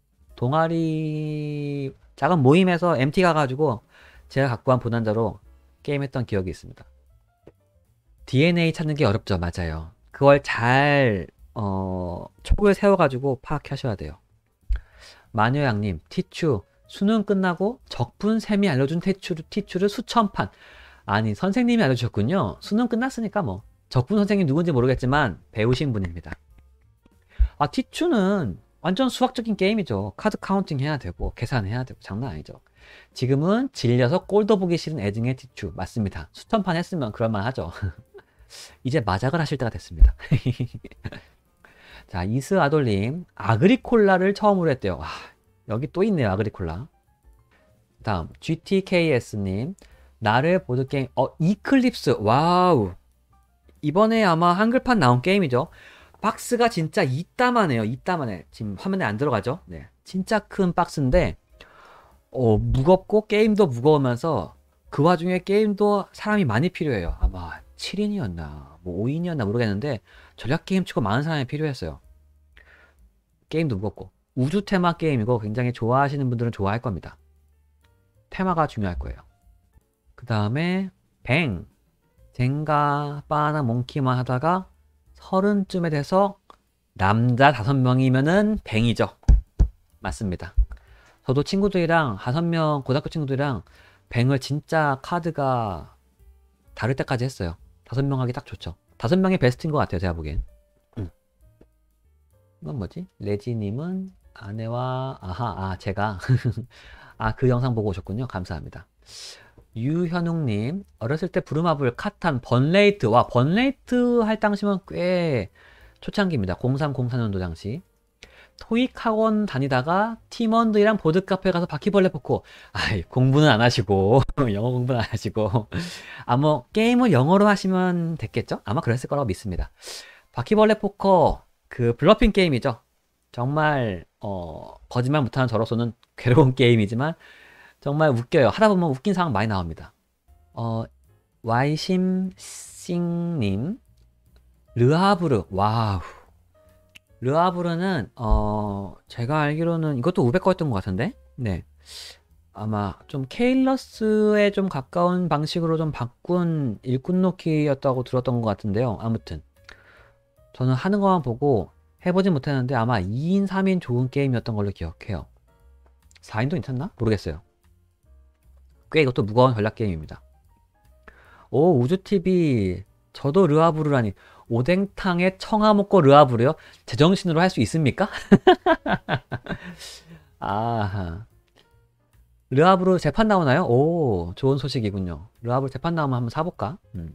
동아리, 작은 모임에서 엠티 가가지고 제가 갖고 한 보난자로 게임했던 기억이 있습니다. 디엔에이 찾는 게 어렵죠. 맞아요. 그걸 잘, 어, 촉을 세워가지고 파악하셔야 돼요. 마녀양님, 티추. 수능 끝나고 적분 쌤이 알려준 티추를, 티추를 수천 판. 아니, 선생님이 알려주셨군요. 수능 끝났으니까 뭐. 적분 선생님 누군지 모르겠지만 배우신 분입니다. 아, 티추는 완전 수학적인 게임이죠. 카드 카운팅 해야 되고 계산해야 되고 장난 아니죠. 지금은 질려서 꼴도 보기 싫은 애증의 티추. 맞습니다. 수천 판 했으면 그럴만 하죠. 이제 마작을 하실 때가 됐습니다. 자, 이스 아돌님, 아그리콜라를 처음으로 했대요. 와, 여기 또 있네요, 아그리콜라. 다음, 지티케이에스님, 나를 보드게임, 어, 이클립스, 와우. 이번에 아마 한글판 나온 게임이죠. 박스가 진짜 이따만해요, 이따만해. 지금 화면에 안 들어가죠? 네. 진짜 큰 박스인데, 어, 무겁고 게임도 무거우면서 그 와중에 게임도 사람이 많이 필요해요. 아마 칠 인이었나, 뭐 오 인이었나 모르겠는데, 전략 게임 치고 많은 사람이 필요했어요. 게임도 무겁고. 우주 테마 게임이고 굉장히 좋아하시는 분들은 좋아할 겁니다. 테마가 중요할 거예요. 그 다음에 뱅. 젠가, 바나, 몽키만 하다가 서른쯤에 돼서 남자 다섯 명이면은 뱅이죠. 맞습니다. 저도 친구들이랑 다섯 명, 고등학교 친구들이랑 뱅을 진짜 카드가 다를 때까지 했어요. 다섯 명 하기 딱 좋죠. 다섯 명이 베스트인 것 같아요, 제가 보기엔. 음. 이건 뭐지? 레지님은 아내와, 아하, 아, 제가. 아, 그 영상 보고 오셨군요. 감사합니다. 유현웅님, 어렸을 때 부루마블, 카탄, 번레이트. 와, 번레이트 할 당시면 꽤 초창기입니다. 공삼, 공사 년도 당시. 토익 학원 다니다가 팀원들이랑 보드카페 가서 바퀴벌레 포커. 아이, 공부는 안 하시고, 영어 공부는 안 하시고. 아, 뭐, 게임을 영어로 하시면 됐겠죠? 아마 그랬을 거라고 믿습니다. 바퀴벌레 포커, 그 블러핑 게임이죠. 정말, 어, 거짓말 못하는 저로서는 괴로운 게임이지만, 정말 웃겨요. 하다 보면 웃긴 상황 많이 나옵니다. 어, 와이심싱님, 르하브르, 와우. 르하브르는, 어, 제가 알기로는 이것도 우백 거였던 것 같은데? 네. 아마 좀 케일러스에 좀 가까운 방식으로 좀 바꾼 일꾼 놓기였다고 들었던 것 같은데요. 아무튼. 저는 하는 것만 보고 해보진 못했는데 아마 이 인, 삼 인 좋은 게임이었던 걸로 기억해요. 사 인도 괜찮나? 모르겠어요. 꽤 이것도 무거운 전략 게임입니다. 오, 우주티비. 저도 르하브르라니. 오뎅탕에 청아 먹고 르하브르요? 제정신으로 할 수 있습니까? 아하. 르하브르 재판 나오나요? 오, 좋은 소식이군요. 르하브르 재판 나오면 한번 사볼까? 음.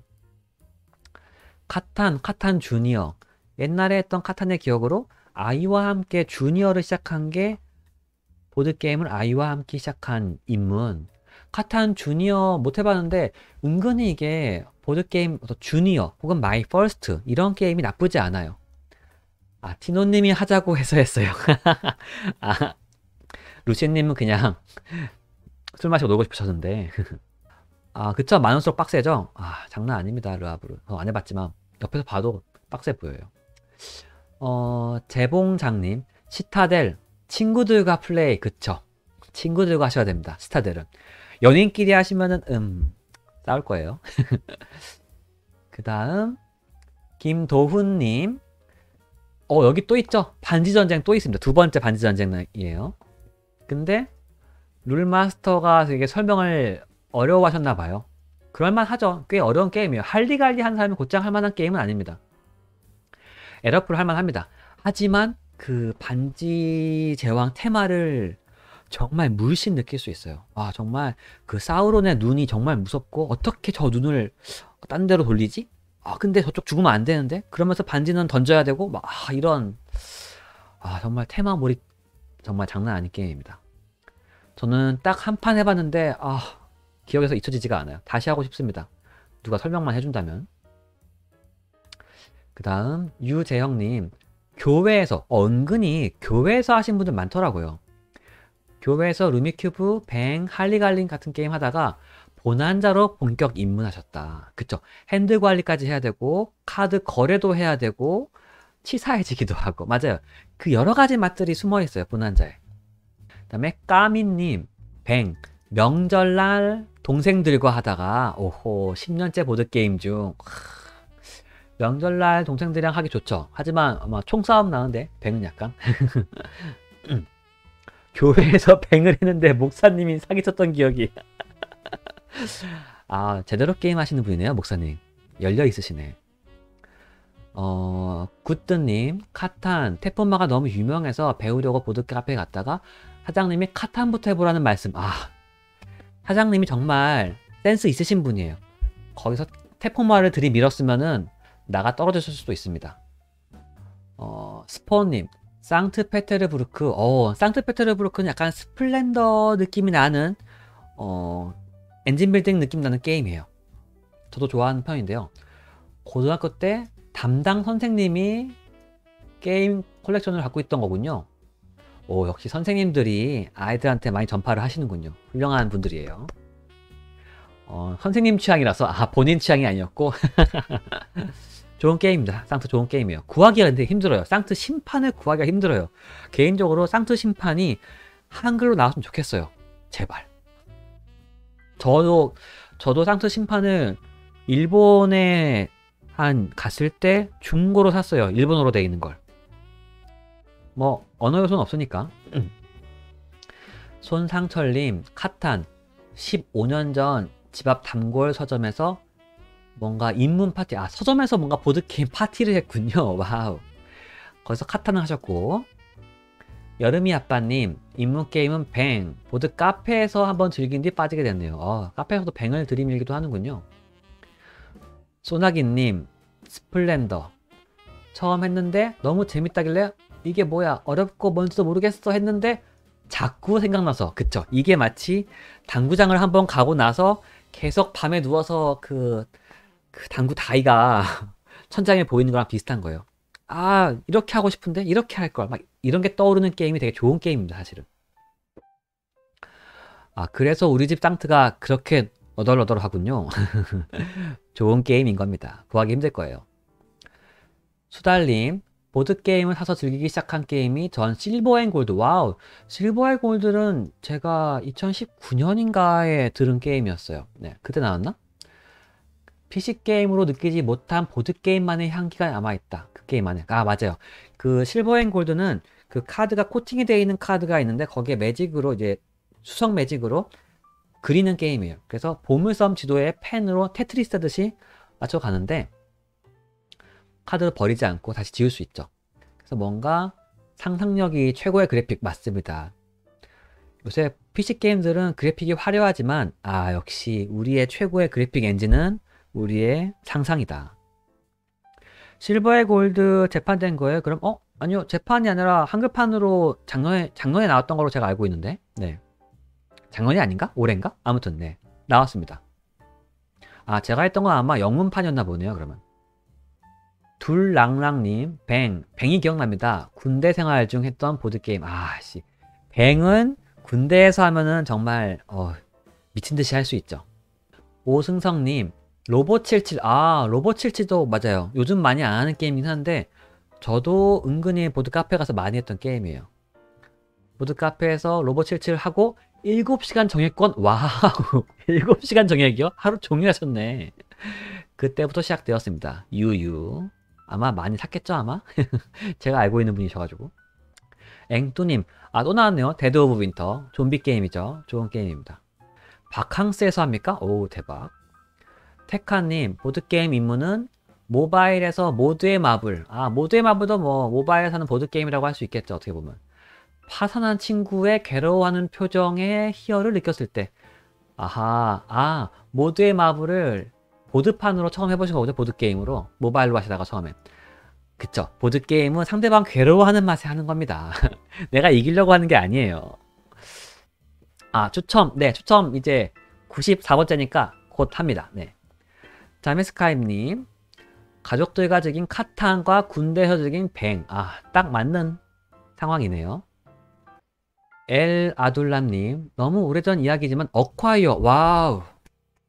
카탄, 카탄 주니어. 옛날에 했던 카탄의 기억으로 아이와 함께 주니어를 시작한 게 보드게임을 아이와 함께 시작한 인문. 카탄 주니어 못 해봤는데 은근히 이게 보드게임 주니어 혹은 마이 퍼스트 이런 게임이 나쁘지 않아요. 아, 티노님이 하자고 해서 했어요. 아, 루시님은 그냥 술 마시고 놀고 싶으셨는데. 아, 그쵸? 만원수록 빡세죠? 아, 장난 아닙니다, 르하브르. 어, 안 해봤지만 옆에서 봐도 빡세 보여요. 어, 재봉장님, 시타델 친구들과 플레이. 그쵸? 친구들과 하셔야 됩니다. 시타델은 연인끼리 하시면은 음 싸울 거예요. 그 다음 김도훈님, 어 여기 또 있죠. 반지전쟁 또 있습니다. 두 번째 반지전쟁이에요. 근데 룰마스터가 되게 설명을 어려워하셨나봐요. 그럴만하죠. 꽤 어려운 게임이에요. 할리갈리 한 사람이 곧장 할만한 게임은 아닙니다. 에러풀 할만합니다. 하지만 그 반지 제왕 테마를 정말 물씬 느낄 수 있어요. 와, 정말 그 사우론의 눈이 정말 무섭고 어떻게 저 눈을 딴 데로 돌리지? 아, 근데 저쪽 죽으면 안 되는데? 그러면서 반지는 던져야 되고 막 아, 이런 아, 정말 테마 몰입 정말 장난 아닌 게임입니다. 저는 딱 한 판 해봤는데 아, 기억에서 잊혀지지가 않아요. 다시 하고 싶습니다. 누가 설명만 해준다면. 그 다음 유재형님, 교회에서 어, 은근히 교회에서 하신 분들 많더라고요. 교회에서 루미큐브, 뱅, 할리갈린 같은 게임 하다가 보난자로 본격 입문하셨다. 그쵸? 핸드 관리까지 해야 되고, 카드 거래도 해야 되고, 치사해지기도 하고. 맞아요. 그 여러 가지 맛들이 숨어 있어요, 보난자에. 그 다음에 까미님, 뱅, 명절날 동생들과 하다가, 오호, 십 년째 보드게임 중. 명절날 동생들이랑 하기 좋죠. 하지만 아마 총싸움 나는데, 뱅은 약간. 교회에서 뱅을 했는데 목사님이 사기쳤던 기억이. 아, 제대로 게임 하시는 분이네요, 목사님. 열려 있으시네. 어, 굿드님, 카탄, 테폰마가 너무 유명해서 배우려고 보드카페에 갔다가 사장님이 카탄부터 해보라는 말씀. 아, 사장님이 정말 센스 있으신 분이에요. 거기서 테폰마를 들이밀었으면은 나가 떨어졌을 수도 있습니다. 어, 스포님, 상트페테르부르크. 어, 상트페테르부르크는 약간 스플렌더 느낌이 나는, 어, 엔진 빌딩 느낌 나는 게임이에요. 저도 좋아하는 편인데요. 고등학교 때 담당 선생님이 게임 컬렉션을 갖고 있던 거군요. 오, 역시 선생님들이 아이들한테 많이 전파를 하시는군요. 훌륭한 분들이에요. 어, 선생님 취향이라서, 아, 본인 취향이 아니었고. 좋은 게임입니다. 상트 좋은 게임이에요. 구하기가 근데 힘들어요. 상트 심판을 구하기가 힘들어요. 개인적으로 상트 심판이 한글로 나왔으면 좋겠어요. 제발. 저도 저도 상트 심판을 일본에 한 갔을 때 중고로 샀어요. 일본어로 돼 있는 걸. 뭐 언어 요소는 없으니까. 손상철님, 카탄 십오 년 전 집 앞 단골 서점에서 뭔가 입문 파티, 아, 서점에서 뭔가 보드게임 파티를 했군요. 와우. 거기서 카탄을 하셨고. 여름이 아빠님, 입문 게임은 뱅. 보드 카페에서 한번 즐긴 뒤 빠지게 됐네요. 어, 카페에서도 뱅을 들이밀기도 하는군요. 소나기님, 스플렌더. 처음 했는데 너무 재밌다길래 이게 뭐야, 어렵고 뭔지도 모르겠어 했는데 자꾸 생각나서. 그쵸? 이게 마치 당구장을 한번 가고 나서 계속 밤에 누워서 그 그 당구 다이가 천장에 보이는 거랑 비슷한 거예요. 아, 이렇게 하고 싶은데 이렇게 할 걸. 막 이런 게 떠오르는 게임이 되게 좋은 게임입니다, 사실은. 아, 그래서 우리 집 상트가 그렇게 너덜너덜하군요. 좋은 게임인 겁니다. 구하기 힘들 거예요. 수달님, 보드게임을 사서 즐기기 시작한 게임이 전 실버앤골드. 와우, 실버앤골드는 제가 이천십구 년인가에 들은 게임이었어요. 네, 그때 나왔나? 피씨 게임으로 느끼지 못한 보드게임만의 향기가 남아있다. 그 게임 안에. 아, 맞아요. 그 실버앤골드는 그 카드가 코팅이 되어 있는 카드가 있는데 거기에 매직으로 이제 수성 매직으로 그리는 게임이에요. 그래서 보물섬 지도에 펜으로 테트리스 하듯이 맞춰가는데 카드를 버리지 않고 다시 지울 수 있죠. 그래서 뭔가 상상력이 최고의 그래픽 맞습니다. 요새 피씨 게임들은 그래픽이 화려하지만 아, 역시 우리의 최고의 그래픽 엔진은 우리의 상상이다. 실버의 골드 재판된 거예요? 그럼 어? 아니요, 재판이 아니라 한글판으로 작년에 작년에 나왔던 걸로 제가 알고 있는데. 네. 작년이 아닌가? 올해인가? 아무튼 네. 나왔습니다. 아, 제가 했던 건 아마 영문판이었나 보네요, 그러면. 둘랑랑님, 뱅. 뱅이 기억납니다. 군대 생활 중 했던 보드게임. 아, 씨. 뱅은 군대에서 하면은 정말, 어, 미친 듯이 할 수 있죠. 오승성님, 로봇 칠칠. 아, 로봇 칠칠도 맞아요. 요즘 많이 안 하는 게임이긴 한데, 저도 은근히 보드 카페 가서 많이 했던 게임이에요. 보드 카페에서 로봇 칠칠 하고, 일곱 시간 정액권? 와우. 일곱 시간 정액이요? 하루 종일 하셨네. 그때부터 시작되었습니다. 유유. 아마 많이 샀겠죠, 아마? 제가 알고 있는 분이셔가지고. 앵뚜님, 아, 또 나왔네요. 데드 오브 윈터. 좀비 게임이죠. 좋은 게임입니다. 바캉스에서 합니까? 오, 대박. 테카님, 보드게임 입문은 모바일에서 모두의 마블. 아, 모두의 마블도 뭐 모바일에서 하는 보드게임이라고 할 수 있겠죠, 어떻게 보면. 파산한 친구의 괴로워하는 표정에 희열을 느꼈을 때. 아하, 아, 모두의 마블을 보드판으로 처음 해보신 거거든요. 보드게임으로. 모바일로 하시다가 처음에. 그쵸. 보드게임은 상대방 괴로워하는 맛에 하는 겁니다. 내가 이기려고 하는 게 아니에요. 아, 추첨. 네, 추첨 이제 구십사 번째니까 곧 합니다. 네. 자메스카이님. 가족들과 즐긴 카탄과 군대에서 즐긴 뱅. 아, 딱 맞는 상황이네요. 엘 아둘람님. 너무 오래전 이야기지만 어콰이어. 와우.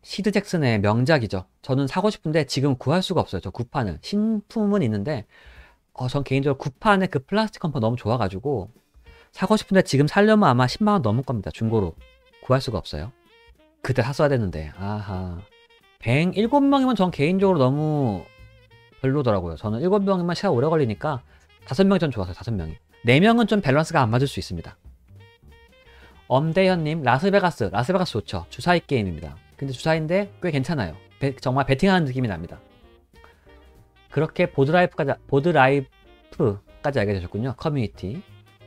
시드 잭슨의 명작이죠. 저는 사고 싶은데 지금 구할 수가 없어요. 저 구판을. 신품은 있는데 어, 전 개인적으로 구판의 그 플라스틱 컴퍼 너무 좋아가지고 사고 싶은데 지금 살려면 아마 십만 원 넘을 겁니다. 중고로. 구할 수가 없어요. 그때 샀어야 되는데. 아하. 뱅 일곱 명이면 전 개인적으로 너무 별로더라고요. 저는 일곱 명이면 시간 오래 걸리니까 다섯 명이 전 좋았어요. 다섯 명이. 네 명은 좀 밸런스가 안 맞을 수 있습니다. 엄대현님, 라스베가스. 라스베가스 좋죠. 주사위 게임입니다. 근데 주사위인데 꽤 괜찮아요. 배, 정말 베팅하는 느낌이 납니다. 그렇게 보드라이프까지, 보드라이프까지 알게 되셨군요. 커뮤니티.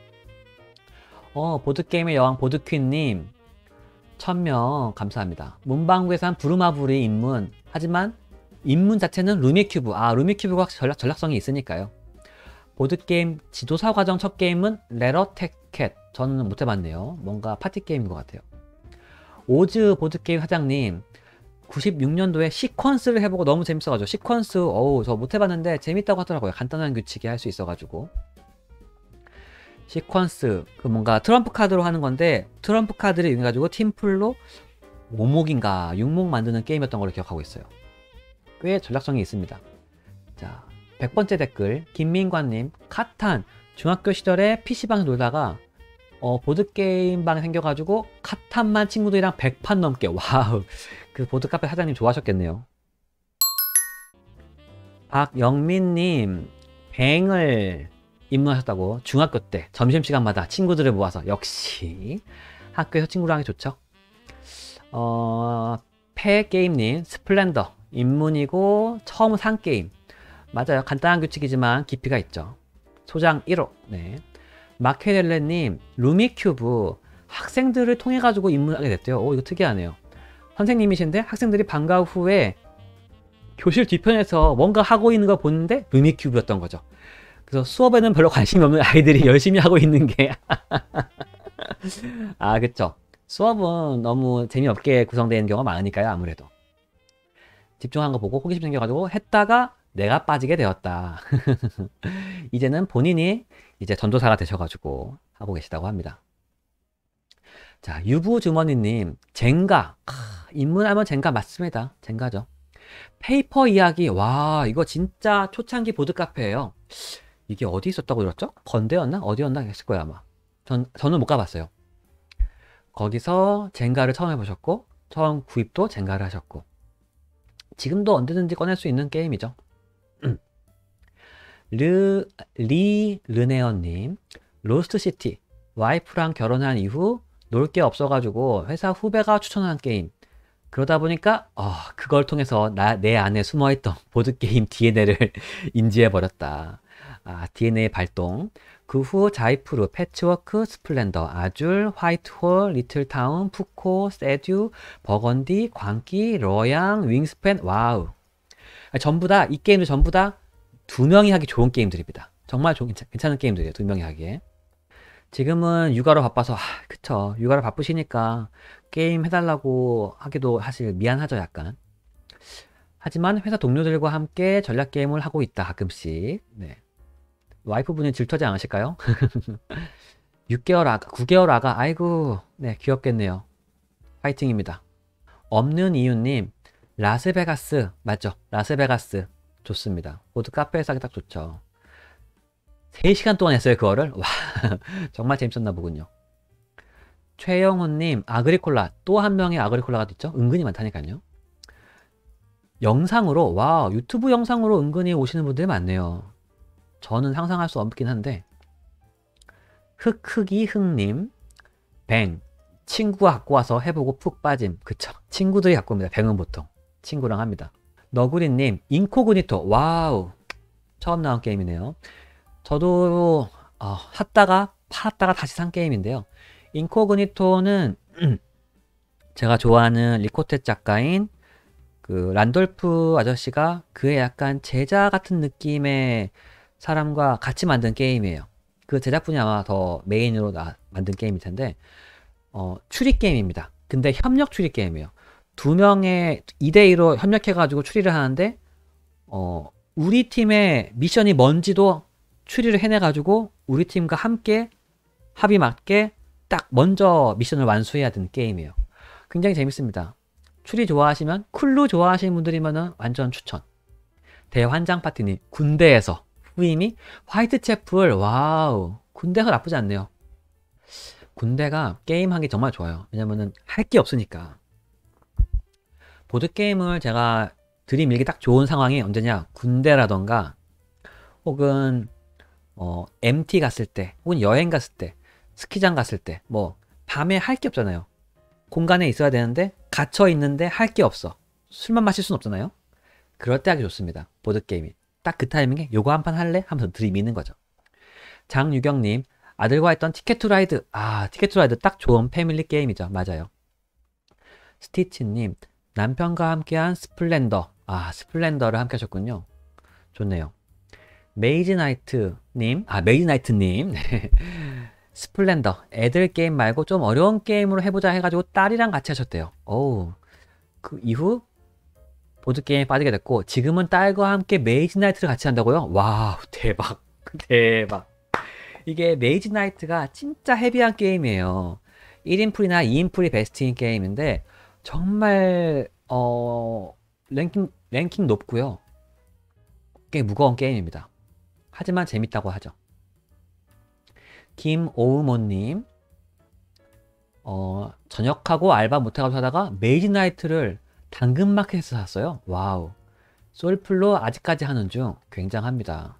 어, 보드게임의 여왕 보드퀸님. 천명 감사합니다. 문방구에서 한 부루마블이 입문. 하지만 입문 자체는 루미큐브. 아, 루미큐브가 전략, 전략성이 있으니까요. 보드게임 지도사 과정 첫 게임은 레러테켓. 저는 못 해봤네요. 뭔가 파티게임인 것 같아요. 오즈 보드게임 사장님, 구십육 년도에 시퀀스를 해보고 너무 재밌어가지고, 시퀀스, 어우, 저 못 해봤는데 재밌다고 하더라고요. 간단한 규칙이 할 수 있어가지고. 시퀀스, 그 뭔가 트럼프 카드로 하는 건데, 트럼프 카드를 이용해가지고 팀플로 오목인가 육목 만드는 게임이었던 걸로 기억하고 있어요. 꽤 전략성이 있습니다. 자, 백 번째 댓글, 김민관님, 카탄, 중학교 시절에 피시방 놀다가 어, 보드게임방이 생겨가지고 카탄만 친구들이랑 백 판 넘게. 와우, 그 보드카페 사장님 좋아하셨겠네요. 박영민님, 뱅을 입문하셨다고. 중학교 때 점심시간마다 친구들을 모아서. 역시 학교에서 친구랑 하기 좋죠. 어, 패게임님, 스플렌더 입문이고 처음 산 게임. 맞아요. 간단한 규칙이지만 깊이가 있죠. 소장 일 호. 네. 마케렐레님, 루미큐브 학생들을 통해 가지고 입문하게 됐대요. 오, 이거 특이하네요. 선생님이신데 학생들이 방과 후에 교실 뒤편에서 뭔가 하고 있는 거 보는데 루미큐브였던 거죠. 그래서 수업에는 별로 관심이 없는 아이들이 열심히 하고 있는 게 아, 그쵸. 수업은 너무 재미없게 구성되어 있는 경우가 많으니까요. 아무래도 집중한 거 보고 호기심 생겨가지고 했다가 내가 빠지게 되었다. 이제는 본인이 이제 전도사가 되셔가지고 하고 계시다고 합니다. 자, 유부주머니님, 젠가. 입문하면 젠가 맞습니다. 젠가죠. 페이퍼 이야기. 와, 이거 진짜 초창기 보드카페예요. 이게 어디 있었다고 들었죠? 건대였나? 어디였나 했을 거예요 아마. 전, 저는 못 가봤어요. 거기서 젠가를 처음 해보셨고 처음 구입도 젠가를 하셨고 지금도 언제든지 꺼낼 수 있는 게임이죠. 르, 리 르네어님, 로스트시티. 와이프랑 결혼한 이후 놀 게 없어가지고 회사 후배가 추천한 게임. 그러다 보니까 어, 그걸 통해서 나, 내 안에 숨어있던 보드게임 디엔에이를 인지해버렸다. 아, 디엔에이 발동. 그 후 자이프루, 패치워크, 스플렌더, 아줄, 화이트홀, 리틀타운, 푸코, 세듀, 버건디, 광기, 러양, 윙스팬. 와우. 전부 다, 이 게임들 전부 다 두 명이 하기 좋은 게임들입니다. 정말 좋은, 괜찮은 게임들이에요. 두 명이 하기에. 지금은 육아로 바빠서, 아, 그쵸. 육아로 바쁘시니까 게임 해달라고 하기도 사실 미안하죠, 약간. 하지만 회사 동료들과 함께 전략 게임을 하고 있다, 가끔씩. 네. 와이프분이 질투하지 않으실까요? 육 개월 아가, 구 개월 아가, 아이고, 네, 귀엽겠네요. 파이팅입니다. 없는 이유님, 라스베가스, 맞죠? 라스베가스. 좋습니다. 보드 카페에서 하기 딱 좋죠. 세 시간 동안 했어요, 그거를. 와, 정말 재밌었나 보군요. 최영훈님, 아그리콜라. 또 한 명의 아그리콜라가 있죠? 은근히 많다니까요. 영상으로, 와, 유튜브 영상으로 은근히 오시는 분들이 많네요. 저는 상상할 수 없긴 한데. 흑흑이 흑님, 뱅. 친구가 갖고 와서 해보고 푹 빠짐. 그쵸. 친구들이 갖고 옵니다. 뱅은 보통. 친구랑 합니다. 너구리님, 인코그니토. 와우. 처음 나온 게임이네요. 저도 어, 샀다가 팔았다가 다시 산 게임인데요. 인코그니토는 제가 좋아하는 리코테 작가인 그 란돌프 아저씨가 그의 약간 제자 같은 느낌의 사람과 같이 만든 게임이에요. 그 제작분이 아마 더 메인으로 나, 만든 게임일 텐데 어, 추리 게임입니다. 근데 협력 추리 게임이에요. 두 명의 이 대 이로 협력해가지고 추리를 하는데 어, 우리 팀의 미션이 뭔지도 추리를 해내가지고 우리 팀과 함께 합의 맞게 딱 먼저 미션을 완수해야 되는 게임이에요. 굉장히 재밌습니다. 추리 좋아하시면, 쿨루 좋아하시는 분들이면은 완전 추천. 대환장 파티님, 군대에서. 후임이 화이트 채플. 와우. 군대가 나쁘지 않네요. 군대가 게임하기 정말 좋아요. 왜냐면은 할 게 없으니까. 보드게임을 제가 들이밀기 딱 좋은 상황이 언제냐? 군대라던가 혹은 어, 엠티 갔을 때, 혹은 여행 갔을 때, 스키장 갔을 때, 뭐 밤에 할 게 없잖아요. 공간에 있어야 되는데 갇혀 있는데 할 게 없어. 술만 마실 순 없잖아요. 그럴 때 하기 좋습니다. 보드게임이. 딱 그 타이밍에 요거 한 판 할래? 하면서 들이미는 거죠. 장유경님, 아들과 했던 티켓 투 라이드. 아, 티켓 투 라이드 딱 좋은 패밀리 게임이죠. 맞아요. 스티치님, 남편과 함께한 스플렌더. 아, 스플렌더를 함께 하셨군요. 좋네요. 메이즈나이트님, 아, 메이즈나이트님. 스플렌더. 애들 게임 말고 좀 어려운 게임으로 해보자 해가지고 딸이랑 같이 하셨대요. 어우, 그 이후 보드게임에 빠지게 됐고, 지금은 딸과 함께 메이즈나이트를 같이 한다고요? 와우, 대박. 대박. 이게 메이즈나이트가 진짜 헤비한 게임이에요. 일 인 풀이나 이 인 풀이 베스트인 게임인데, 정말, 어, 랭킹, 랭킹 높고요. 꽤 무거운 게임입니다. 하지만 재밌다고 하죠. 김오우모님, 어, 전역하고 알바 못해가지고 하다가 메이즈나이트를 당근마켓에서 샀어요. 와우. 솔플로 아직까지 하는 중. 굉장합니다.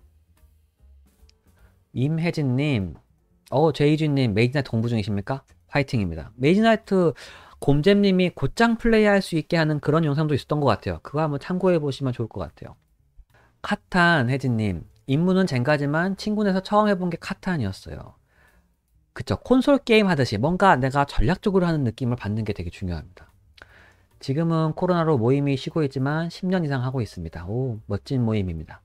임혜진님, 어, 제이준님, 메이즈나이트 공부 중이십니까? 화이팅입니다. 메이즈나이트 곰잼님이 곧장 플레이할 수 있게 하는 그런 영상도 있었던 것 같아요. 그거 한번 참고해 보시면 좋을 것 같아요. 카탄 혜진님, 임무는 젠가지만 친구네서 처음 해본 게 카탄이었어요. 그쵸, 콘솔 게임 하듯이 뭔가 내가 전략적으로 하는 느낌을 받는 게 되게 중요합니다. 지금은 코로나로 모임이 쉬고 있지만 십 년 이상 하고 있습니다. 오, 멋진 모임입니다.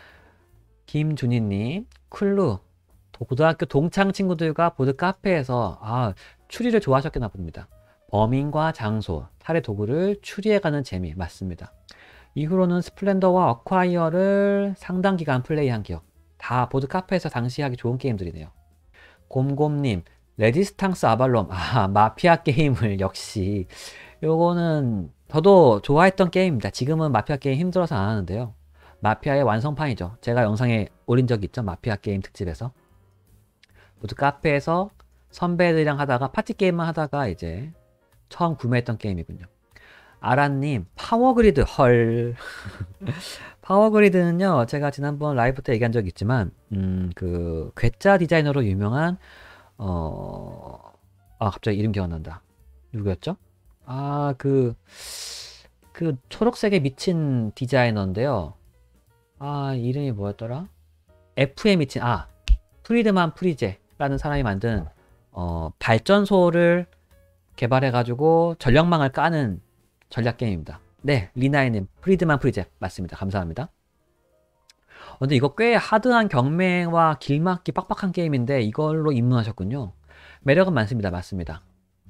김준희님, 쿨루, 고등학교 동창 친구들과 보드 카페에서 아, 추리를 좋아하셨겠나 봅니다. 범인과 장소, 살해 도구를 추리해가는 재미, 맞습니다. 이후로는 스플렌더와 어콰이어를 상당 기간 플레이한 기억. 다 보드 카페에서 당시 하기 좋은 게임들이네요. 곰곰님, 레지스탕스 아발롬. 아, 마피아 게임을 역시. 요거는 저도 좋아했던 게임입니다. 지금은 마피아 게임 힘들어서 안 하는데요. 마피아의 완성판이죠. 제가 영상에 올린 적이 있죠. 마피아 게임 특집에서. 보드 카페에서 선배들이랑 하다가 파티 게임만 하다가 이제 처음 구매했던 게임이군요. 아란님, 파워그리드. 헐. 파워그리드는요, 제가 지난번 라이브 때 얘기한 적이 있지만, 음, 그, 괴짜 디자이너로 유명한, 어, 아, 갑자기 이름 기억난다. 누구였죠? 아, 그, 그 초록색에 미친 디자이너인데요. 아, 이름이 뭐였더라? F에 미친, 아, 프리드만 프리제라는 사람이 만든, 어, 발전소를 개발해가지고 전력망을 까는 전략 게임입니다. 네, 리나이님, 프리드만 프리제 맞습니다. 감사합니다. 어, 근데 이거 꽤 하드한 경매와 길막기 빡빡한 게임인데 이걸로 입문하셨군요. 매력은 많습니다. 맞습니다.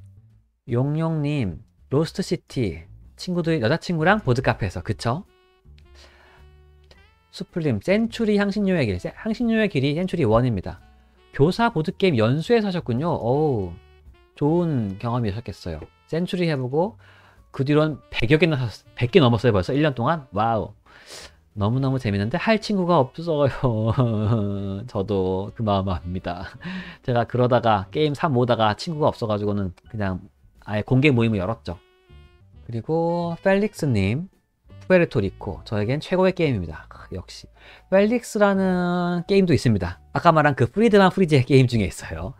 용용님, 로스트시티 친구들 여자친구랑 보드카페에서 그쵸? 수플림, 센츄리 향신료의 길, 향신료의 길이 센츄리 일입니다. 교사 보드게임 연수에서 하셨군요. 어우, 좋은 경험이셨겠어요. 센츄리 해보고 그 뒤로는 백여 개나 샀, 백 개 넘었어요. 벌써 일 년 동안. 와우. 너무너무 재밌는데 할 친구가 없어요. 저도 그 마음 압니다. 제가 그러다가 게임 사 모으다가 친구가 없어가지고는 그냥 아예 공개 모임을 열었죠. 그리고 펠릭스님, 푸에르토리코. 저에겐 최고의 게임입니다. 역시 펠릭스라는 게임도 있습니다. 아까 말한 그 프리드만 프리제 게임 중에 있어요.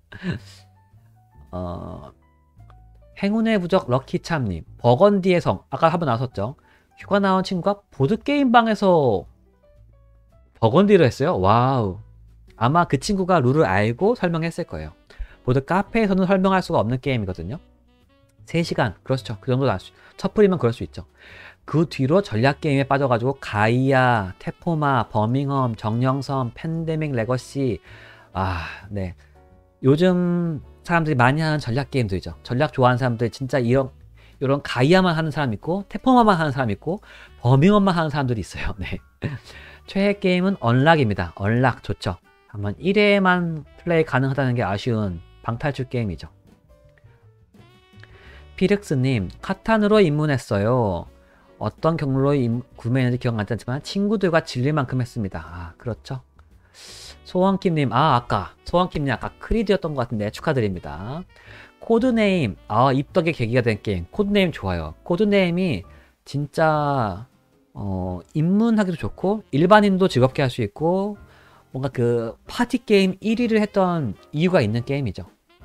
어... 행운의 부적 럭키참님, 버건디의 성, 아까 한번 나왔었죠. 휴가 나온 친구가 보드게임방에서 버건디를 했어요. 와우. 아마 그 친구가 룰을 알고 설명했을 거예요. 보드 카페에서는 설명할 수가 없는 게임이거든요. 세 시간, 그렇죠. 그 정도 나왔죠. 첫 풀이면 그럴 수 있죠. 그 뒤로 전략 게임에 빠져가지고 가이아, 테포마, 버밍엄, 정령섬, 팬데믹 레거시. 아, 네. 요즘 사람들이 많이 하는 전략 게임들이죠. 전략 좋아하는 사람들 진짜 이런 이런 가이아만 하는 사람 있고 테포마만 하는 사람 있고 버밍엄만 하는 사람들이 있어요. 네. 최애 게임은 언락입니다. 언락 좋죠. 한번 일 회만 플레이 가능하다는 게 아쉬운 방탈출 게임이죠. 피륵스님, 카탄으로 입문했어요. 어떤 경로로 임, 구매했는지 기억나지 않지만 친구들과 질릴 만큼 했습니다. 아, 그렇죠. 소원킴님, 아, 아까 소원킴님 아까 크리드였던 것 같은데 축하드립니다. 코드네임, 아, 입덕의 계기가 된 게임. 코드네임 좋아요. 코드네임이 진짜 어, 입문하기도 좋고 일반인도 즐겁게 할 수 있고 뭔가 그 파티 게임 일 위를 했던 이유가 있는 게임이죠.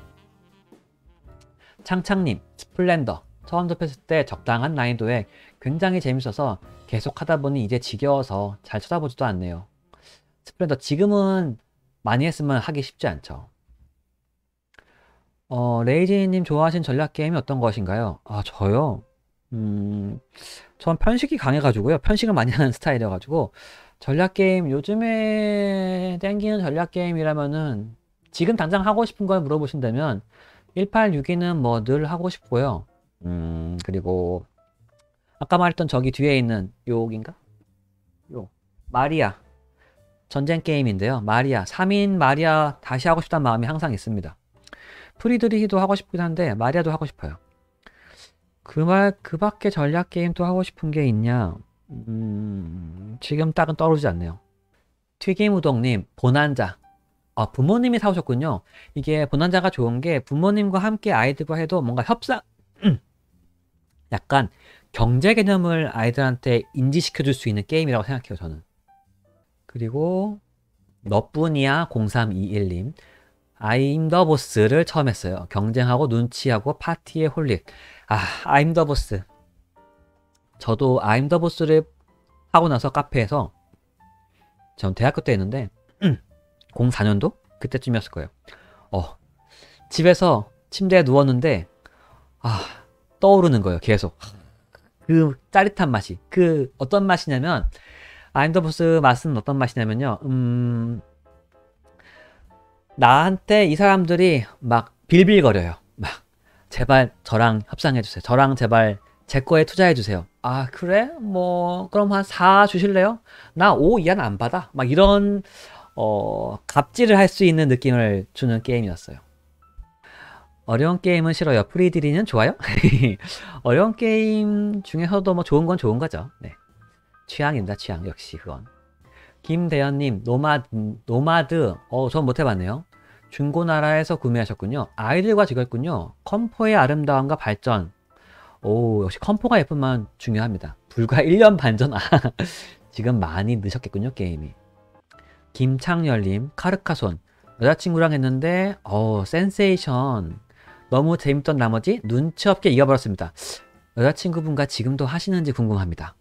창창님, 스플렌더 처음 접했을 때 적당한 난이도에 굉장히 재밌어서 계속 하다 보니 이제 지겨워서 잘 쳐다보지도 않네요. 스플렌더 지금은 많이 했으면 하기 쉽지 않죠. 어, 레이지님 좋아하신 전략 게임이 어떤 것인가요? 아, 저요? 음, 전 편식이 강해가지고요. 편식을 많이 하는 스타일이어가지고 전략 게임 요즘에 땡기는 전략 게임이라면은 지금 당장 하고 싶은 걸 물어보신다면 일팔육이는 뭐 늘 하고 싶고요. 음, 그리고 아까 말했던 저기 뒤에 있는 요긴가? 요 마리아 전쟁 게임인데요. 마리아 삼 인 마리아 다시 하고 싶다는 마음이 항상 있습니다. 프리드리히도 하고 싶긴 한데 마리아도 하고 싶어요. 그 말 그 밖에 전략 게임 또 하고 싶은 게 있냐? 음, 지금 딱은 떠오르지 않네요. 튀김우동님 보난자. 아, 부모님이 사오셨군요. 이게 보난자가 좋은 게 부모님과 함께 아이들과 해도 뭔가 협상 약간 경제 개념을 아이들한테 인지시켜 줄 수 있는 게임이라고 생각해요, 저는. 그리고 너뿐이야 공삼이일님 아임 더 보스를 처음 했어요. 경쟁하고 눈치하고 파티에 홀릭. 아, 아임 더 보스. 저도 아임 더 보스를 하고 나서 카페에서 전 대학교 때 했는데 공사 년도? 그때쯤이었을 거예요. 어, 집에서 침대에 누웠는데 아, 떠오르는 거예요. 계속. 그 짜릿한 맛이. 그 어떤 맛이냐면 아임 더 보스 맛은 어떤 맛이냐면요. 음... 나한테 이 사람들이 막 빌빌거려요. 막 제발 저랑 협상해주세요. 저랑 제발 제 거에 투자해주세요. 아, 그래? 뭐 그럼 한 사 주실래요? 나 오 이하는 안 받아. 막 이런 어 갑질을 할 수 있는 느낌을 주는 게임이었어요. 어려운 게임은 싫어요. 프리드리는 좋아요? 어려운 게임 중에서도 뭐 좋은 건 좋은 거죠. 네. 취향입니다. 취향. 역시 그건. 김대현님, 노마, 노마드, 어, 전 못해봤네요. 중고나라에서 구매하셨군요. 아이들과 즐겼군요. 컴포의 아름다움과 발전. 오, 역시 컴포가 예쁜만 중요합니다. 불과 일 년 반 전, 아, 지금 많이 늦었겠군요, 게임이. 김창열님, 카르카손. 여자친구랑 했는데, 어, 센세이션. 너무 재밌던 나머지 눈치 없게 이어버렸습니다. 여자친구분과 지금도 하시는지 궁금합니다.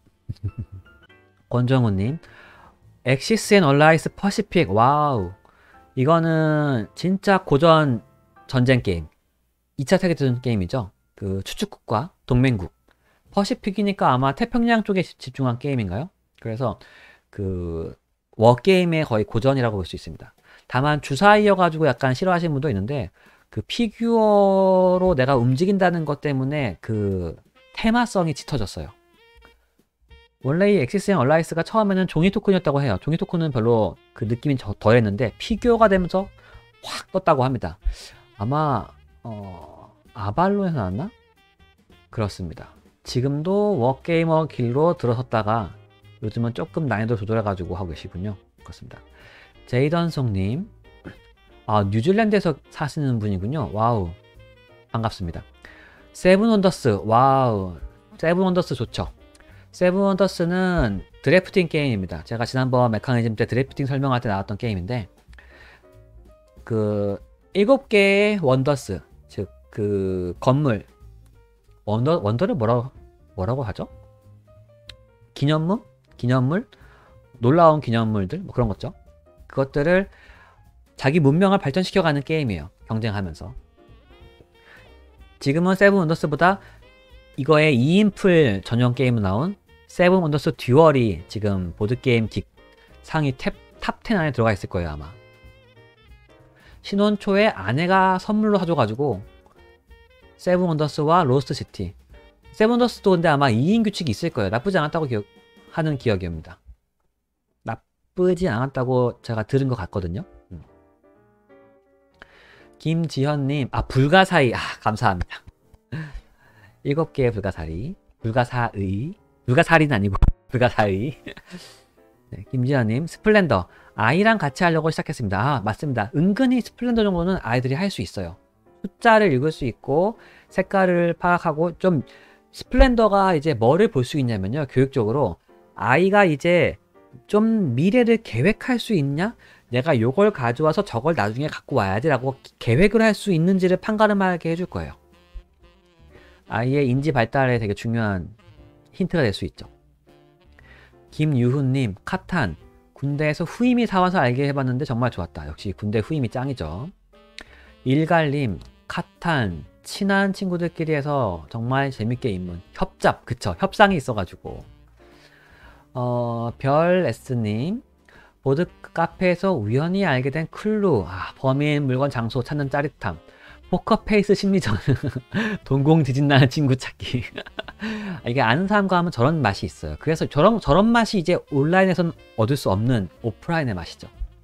권정우님, 엑시스 앤 얼라이스 퍼시픽. 와우, 이거는 진짜 고전 전쟁 게임. 이 차 세계대전 게임이죠. 그 추축국과 동맹국. 퍼시픽이니까 아마 태평양 쪽에 집중한 게임인가요? 그래서 그 워게임의 거의 고전이라고 볼 수 있습니다. 다만 주사위여가지고 약간 싫어하시는 분도 있는데 그 피규어로 내가 움직인다는 것 때문에 그 테마성이 짙어졌어요. 원래 이 엑시스 앤 얼라이스가 처음에는 종이 토큰이었다고 해요. 종이 토큰은 별로 그 느낌이 덜했는데 피규어가 되면서 확 떴다고 합니다. 아마 어... 아발론에서 나왔나? 그렇습니다. 지금도 워게이머 길로 들어섰다가 요즘은 조금 난이도 조절해가지고 하고 계시군요. 그렇습니다. 제이던송님, 아, 뉴질랜드에서 사시는 분이군요. 와우, 반갑습니다. 세븐 원더스, 와우, 세븐 원더스 좋죠. 세븐 원더스는 드래프팅 게임입니다. 제가 지난번 메커니즘 때 드래프팅 설명할 때 나왔던 게임인데 그 일곱 개의 원더스, 즉 그 건물, 원더, 원더를 뭐라고, 뭐라고 하죠? 기념물? 기념물? 놀라운 기념물들? 뭐 그런 거죠. 그것들을 자기 문명을 발전시켜가는 게임이에요. 경쟁하면서. 지금은 세븐 원더스보다 이거에 이 인풀 전용 게임으로 나온 세븐 원더스 듀얼이 지금 보드게임 딕 상위 탭, 탑 텐 안에 들어가 있을 거예요, 아마. 신혼 초에 아내가 선물로 사줘가지고 세븐 원더스와 로스트 시티. 세븐 원더스도 근데 아마 이 인 규칙이 있을 거예요. 나쁘지 않았다고 기억, 하는 기억입니다. 나쁘지 않았다고 제가 들은 것 같거든요. 음. 김지현님, 아, 불가사의, 아, 감사합니다. 일곱 개의 불가사리. 불가사의. 불가사리는 아니고 불가사의. 네, 김지아님, 스플렌더. 아이랑 같이 하려고 시작했습니다. 아, 맞습니다. 은근히 스플렌더 정도는 아이들이 할 수 있어요. 숫자를 읽을 수 있고, 색깔을 파악하고, 좀, 스플렌더가 이제 뭐를 볼 수 있냐면요. 교육적으로. 아이가 이제 좀 미래를 계획할 수 있냐? 내가 요걸 가져와서 저걸 나중에 갖고 와야지 라고 계획을 할 수 있는지를 판가름하게 해줄 거예요. 아이의 인지 발달에 되게 중요한 힌트가 될 수 있죠. 김유훈님, 카탄. 군대에서 후임이 사와서 알게 해봤는데 정말 좋았다. 역시 군대 후임이 짱이죠. 일갈님, 카탄. 친한 친구들끼리 해서 정말 재밌게 입문. 협잡, 그쵸. 협상이 있어가지고. 어, 별에스님. 보드 카페에서 우연히 알게 된 클루. 아, 범인, 물건, 장소 찾는 짜릿함. 포커페이스 심리전. 동공 지진나는 친구 찾기. 이게 아는 사람과 하면 저런 맛이 있어요. 그래서 저런, 저런 맛이 이제 온라인에서는 얻을 수 없는 오프라인의 맛이죠.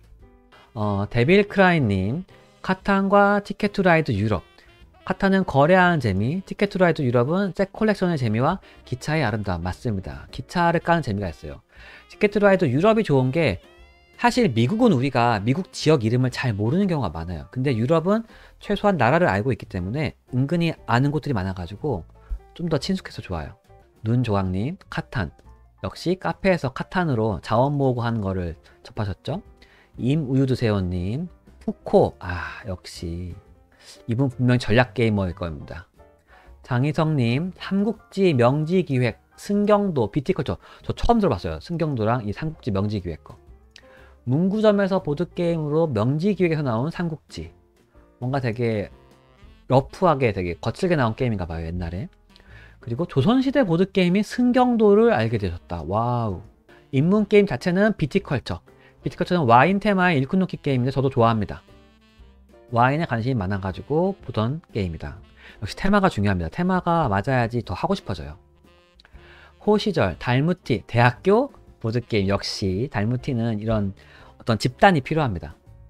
어, 데빌크라이님. 카탄과 티켓 투 라이드 유럽. 카탄은 거래하는 재미, 티켓 투 라이드 유럽은 색 콜렉션의 재미와 기차의 아름다움. 맞습니다. 기차를 까는 재미가 있어요. 티켓 투 라이드 유럽이 좋은 게 사실 미국은 우리가 미국 지역 이름을 잘 모르는 경우가 많아요. 근데 유럽은 최소한 나라를 알고 있기 때문에 은근히 아는 곳들이 많아가지고 좀 더 친숙해서 좋아요. 눈조각님, 카탄. 역시 카페에서 카탄으로 자원 모으고 하는 거를 접하셨죠? 임우유드세요님, 푸코. 아, 역시 이분 분명 전략 게이머일 겁니다. 장희성님, 삼국지 명지기획, 승경도, 비티컬처. 저 처음 들어봤어요. 승경도랑 이 삼국지 명지기획 거. 문구점에서 보드게임으로 명지기획에서 나온 삼국지. 뭔가 되게 러프하게 되게 거칠게 나온 게임인가 봐요, 옛날에. 그리고 조선시대 보드게임인 승경도를 알게 되셨다. 와우. 입문게임 자체는 비티컬처. 비티컬처는 와인 테마의 일꾼놓기 게임인데 저도 좋아합니다. 와인에 관심이 많아가지고 보던 게임이다. 역시 테마가 중요합니다. 테마가 맞아야지 더 하고 싶어져요. 호시절, 달무티, 대학교 보드게임. 역시 달무티는 이런 어떤 집단이 필요합니다.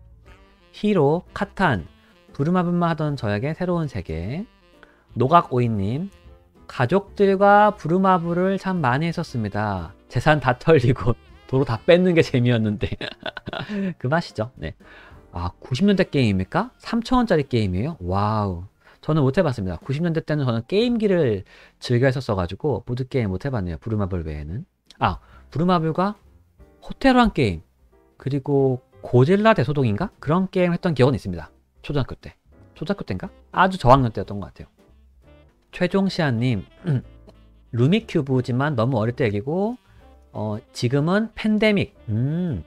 히로, 카탄, 부루마블만 하던 저에게 새로운 세계. 노각오이님, 가족들과 부루마블을 참 많이 했었습니다. 재산 다 털리고 도로 다 뺏는 게 재미였는데 그 맛이죠. 네. 아, 구십 년대 게임입니까? 삼천 원짜리 게임이에요? 와우. 저는 못 해봤습니다. 구십 년대 때는 저는 게임기를 즐겨 했었어가지고 보드게임 못 해봤네요. 부루마블 외에는. 아, 부루마블과 호텔왕 게임, 그리고 고질라 대소동인가? 그런 게임 했던 기억은 있습니다. 초등학교 때. 초등학교 때인가? 아주 저학년 때였던 것 같아요. 최종시아님, 음, 루미큐브지만 너무 어릴 때 얘기고, 어, 지금은 팬데믹, 음,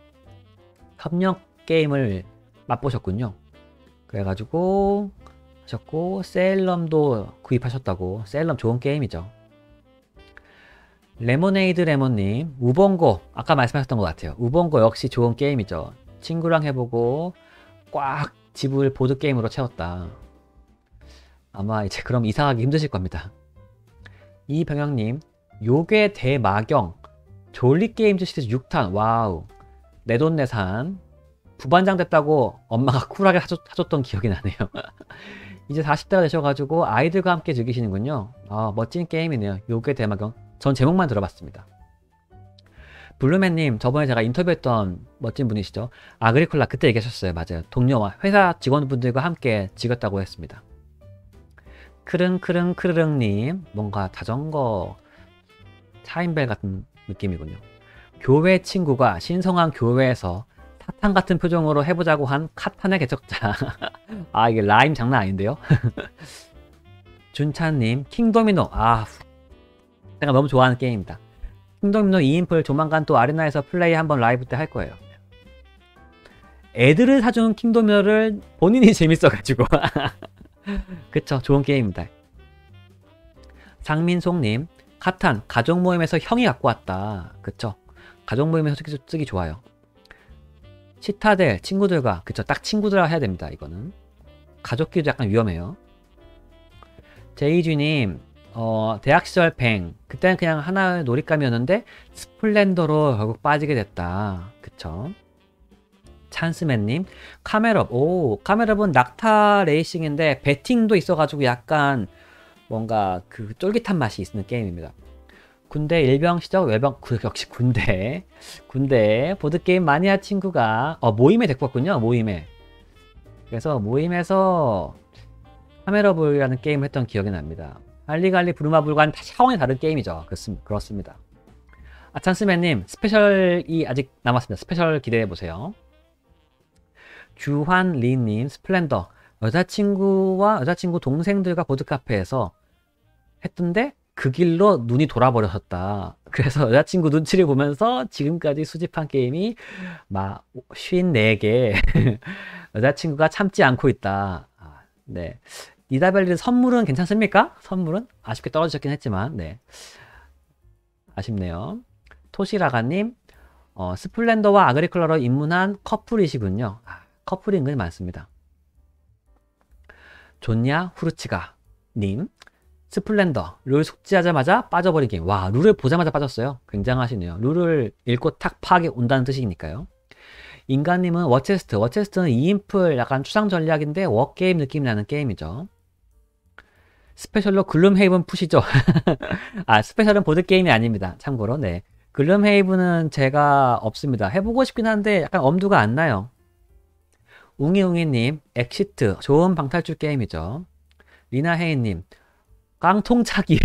협력 게임을 맛보셨군요. 그래가지고 하셨고, 세일럼도 구입하셨다고. 세일럼 좋은 게임이죠. 레모네이드 레몬님, 우봉고. 아까 말씀하셨던 것 같아요. 우봉고 역시 좋은 게임이죠. 친구랑 해보고 꽉 집을 보드게임으로 채웠다. 아마 이제 그럼 이사가기 힘드실 겁니다. 이병영님, 요괴 대마경, 졸리게임즈 시리즈 육 탄. 와우. 내돈내산. 부반장 됐다고 엄마가 쿨하게 사줬, 사줬던 기억이 나네요. 이제 사십 대가 되셔가지고 아이들과 함께 즐기시는군요. 아, 멋진 게임이네요. 요괴 대마경. 전 제목만 들어봤습니다. 블루맨님, 저번에 제가 인터뷰했던 멋진 분이시죠. 아그리콜라 그때 얘기하셨어요. 맞아요. 동료와 회사 직원분들과 함께 즐겼다고 했습니다. 크릉크릉 크르릉님, 뭔가 자전거 차인벨 같은 느낌이군요. 교회 친구가 신성한 교회에서 사탄 같은 표정으로 해보자고 한 카탄의 개척자. 아, 이게 라임 장난 아닌데요? 준찬님, 킹도미노. 아, 제가 너무 좋아하는 게임입니다. 킹도미노 이 인풀 조만간 또 아레나에서 플레이 한번 라이브 때 할 거예요. 애들을 사주는 킹도미노를 본인이 재밌어가지고. 그쵸, 좋은 게임입니다. 상민송님, 카탄 가족 모임에서 형이 갖고 왔다. 그쵸, 가족 모임에서 쓰기, 쓰기 좋아요. 시타델 친구들과, 그쵸, 딱 친구들과 해야 됩니다. 이거는 가족끼리도 약간 위험해요. 제이쥐님, 어, 대학 시절 뱅, 그때는 그냥 하나의 놀잇감이었는데 스플렌더로 결국 빠지게 됐다. 그쵸. 찬스맨님, 카멜업. 오, 카멜업은 낙타 레이싱인데 배팅도 있어가지고 약간 뭔가 그 쫄깃한 맛이 있는 게임입니다. 군대 일병 시절 외병 그 역시 군대 군대 보드게임 마니아 친구가 어, 모임에 데리고 왔군요. 모임에. 그래서 모임에서 카메라볼이라는 게임을 했던 기억이 납니다. 할리갈리 부루마블과는 차원이 다른 게임이죠. 그렇습, 그렇습니다. 아찬스맨님 스페셜이 아직 남았습니다. 스페셜 기대해보세요. 주환리님 스플렌더 여자친구와 여자친구 동생들과 보드카페에서 했던데 그 길로 눈이 돌아버렸었다. 그래서 여자친구 눈치를 보면서 지금까지 수집한 게임이 막 오십사 개 여자친구가 참지 않고 있다. 아, 네. 니다벨리 선물은 괜찮습니까? 선물은? 아쉽게 떨어지셨긴 했지만 네. 아쉽네요. 토시라가님 어, 스플렌더와 아그리클러로 입문한 커플이시군요. 아, 커플이 은근히 많습니다. 좋냐 후르치가 님 스플렌더 룰 숙지하자마자 빠져버린 게임. 와 룰을 보자마자 빠졌어요. 굉장하시네요. 룰을 읽고 탁 파악이 온다는 뜻이니까요. 인간님은 워체스트 워체스트는 이인풀 약간 추상 전략인데 워게임 느낌이 나는 게임이죠. 스페셜로 글룸헤이븐 푸시죠. 아 스페셜은 보드게임이 아닙니다. 참고로 네 글룸헤이븐은 제가 없습니다. 해보고 싶긴 한데 약간 엄두가 안 나요. 웅이웅이님 엑시트 좋은 방탈출 게임이죠. 리나헤이님 깡통차기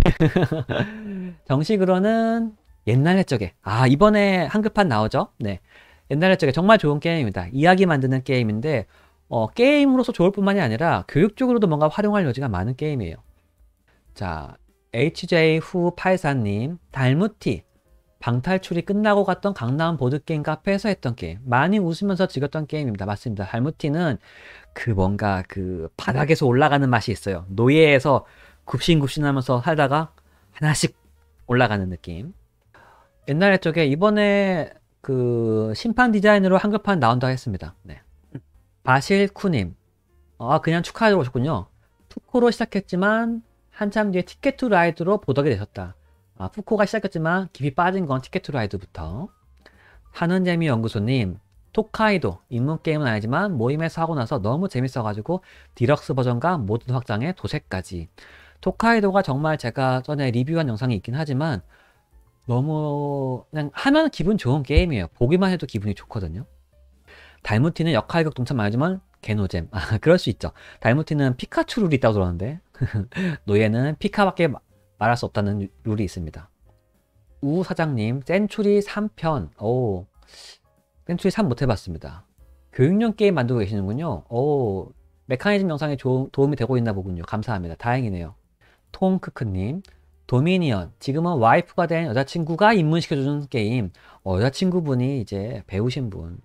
정식으로는 옛날 옛적에 아 이번에 한글판 나오죠. 네 옛날 옛적에 정말 좋은 게임입니다. 이야기 만드는 게임인데 어, 게임으로서 좋을 뿐만이 아니라 교육적으로도 뭔가 활용할 여지가 많은 게임이에요. 자 에이치제이 후팔사님 달무티 방탈출이 끝나고 갔던 강남 보드게임 카페에서 했던 게임 많이 웃으면서 즐겼던 게임입니다. 맞습니다. 달무티는 그 뭔가 그 바닥에서 올라가는 맛이 있어요. 노예에서 굽신굽신하면서 살다가 하나씩 올라가는 느낌. 옛날 쪽에 이번에 그 심판 디자인으로 한글판 나온다고 했습니다. 네. 바실쿠님 아 그냥 축하하러 오셨군요. 푸코로 시작했지만 한참 뒤에 티켓 투 라이드로 보덕이 되셨다. 아, 푸코가 시작했지만 깊이 빠진 건 티켓 투 라이드부터. 하는 재미 연구소님 토카이도 입문 게임은 아니지만 모임에서 하고 나서 너무 재밌어가지고 디럭스 버전과 모든 확장에 도색까지. 토카이도가 정말 제가 전에 리뷰한 영상이 있긴 하지만 너무 그냥 하면 기분 좋은 게임이에요. 보기만 해도 기분이 좋거든요. 달무티는 역할극 동참 아니지만 개노잼. 아, 그럴 수 있죠. 달무티는 피카츄 룰이 있다고 들었는데 노예는 피카밖에 말할 수 없다는 룰이 있습니다. 우 사장님 센츄리 삼 편 오 센츄리 삼 못 해봤습니다. 교육용 게임 만들고 계시는군요. 오 메커니즘 영상에 조, 도움이 되고 있나 보군요. 감사합니다. 다행이네요. 통크크님 도미니언 지금은 와이프가 된 여자친구가 입문시켜주는 게임. 어, 여자친구분이 이제 배우신 분.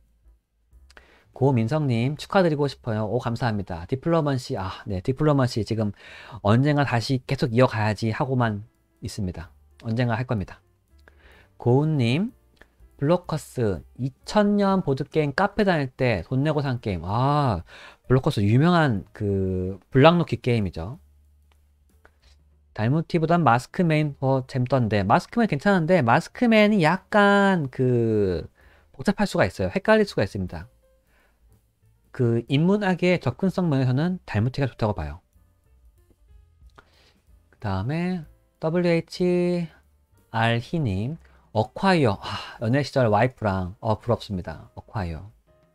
고민성님 축하드리고 싶어요. 오 감사합니다. 디플로먼시 아 네 디플로먼시 지금 언젠가 다시 계속 이어가야지 하고만 있습니다. 언젠가 할 겁니다. 고은님 블로커스 이천 년 보드게임 카페 다닐 때 돈 내고 산 게임. 아 블로커스 유명한 그 블락놓기 게임이죠. 달무티보단 마스크맨 더 재밌던데 마스크맨 괜찮은데 마스크맨이 약간 그 복잡할 수가 있어요. 헷갈릴 수가 있습니다. 그 인문학의 접근성 면에서는 달무티가 좋다고 봐요. 그 다음에 더블유에이치알희님 어콰이어 아, 연애 시절 와이프랑 어 부럽습니다. 어콰이어.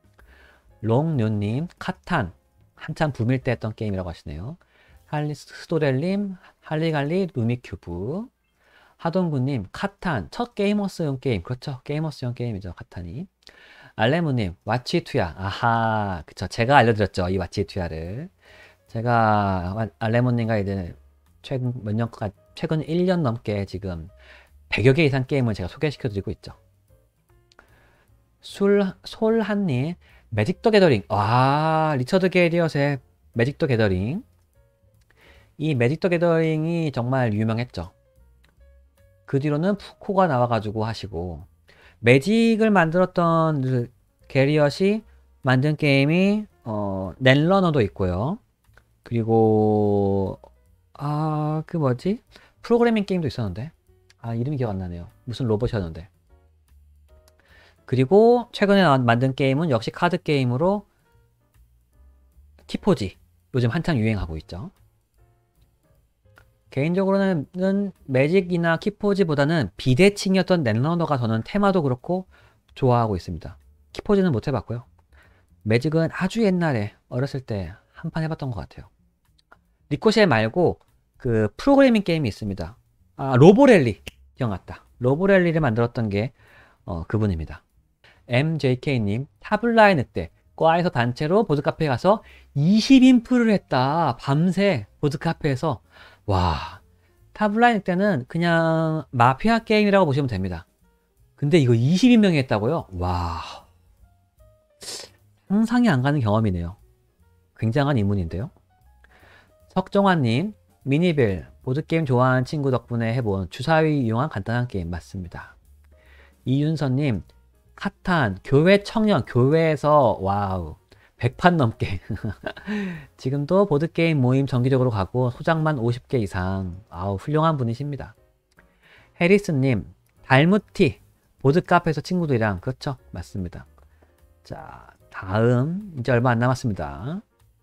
롱뇨님 카탄 한참 붐일 때 했던 게임이라고 하시네요. 할리스도렐님 할리갈리 루미큐브. 하동구님 카탄 첫 게이머스용 게임. 그렇죠 게이머스용 게임이죠 카탄이. 알레모님 와치투야 아하 그쵸 제가 알려드렸죠 이 와치투야를. 제가 알레모님과 이제 최근 몇 년간 최근 일 년 넘게 지금 백여 개 이상 게임을 제가 소개시켜 드리고 있죠. 술 솔한님 매직 더 게더링 와 리처드 게리엇의 매직 더 게더링. 이 매직 더 게더링이 정말 유명했죠. 그 뒤로는 푸코가 나와가지고 하시고 매직을 만들었던 게리엇이 만든 게임이 어, 넷러너도 있고요. 그리고 아 그 뭐지 프로그래밍 게임도 있었는데 아 이름이 기억 안 나네요. 무슨 로봇이었는데. 그리고 최근에 만든 게임은 역시 카드 게임으로 티포지 요즘 한창 유행하고 있죠. 개인적으로는 매직이나 키포지보다는 비대칭이었던 넷러너가 저는 테마도 그렇고 좋아하고 있습니다. 키포지는 못 해봤고요. 매직은 아주 옛날에 어렸을 때 한 판 해봤던 것 같아요. 리코쉐 말고 그 프로그래밍 게임이 있습니다. 아, 로보랠리 기억났다. 로보랠리를 만들었던 게 어, 그분입니다. 엠제이케이님, 타블라의 늑대. 과에서 단체로 보드카페에 가서 이십 인프를 했다. 밤새 보드카페에서. 와, 타블라의 늑대는 그냥 마피아 게임이라고 보시면 됩니다. 근데 이거 이십 인명이 했다고요? 와, 상상이 안 가는 경험이네요. 굉장한 인문인데요. 석정환님, 미니빌, 보드게임 좋아하는 친구 덕분에 해본 주사위 이용한 간단한 게임 맞습니다. 이윤서님, 카탄, 교회 청년, 교회에서 와우, 백 판 넘게. 지금도 보드게임 모임 정기적으로 가고 소장만 오십 개 이상. 아우, 훌륭한 분이십니다. 해리스님, 달무티, 보드카페에서 친구들이랑. 그렇죠, 맞습니다. 자, 다음 이제 얼마 안 남았습니다.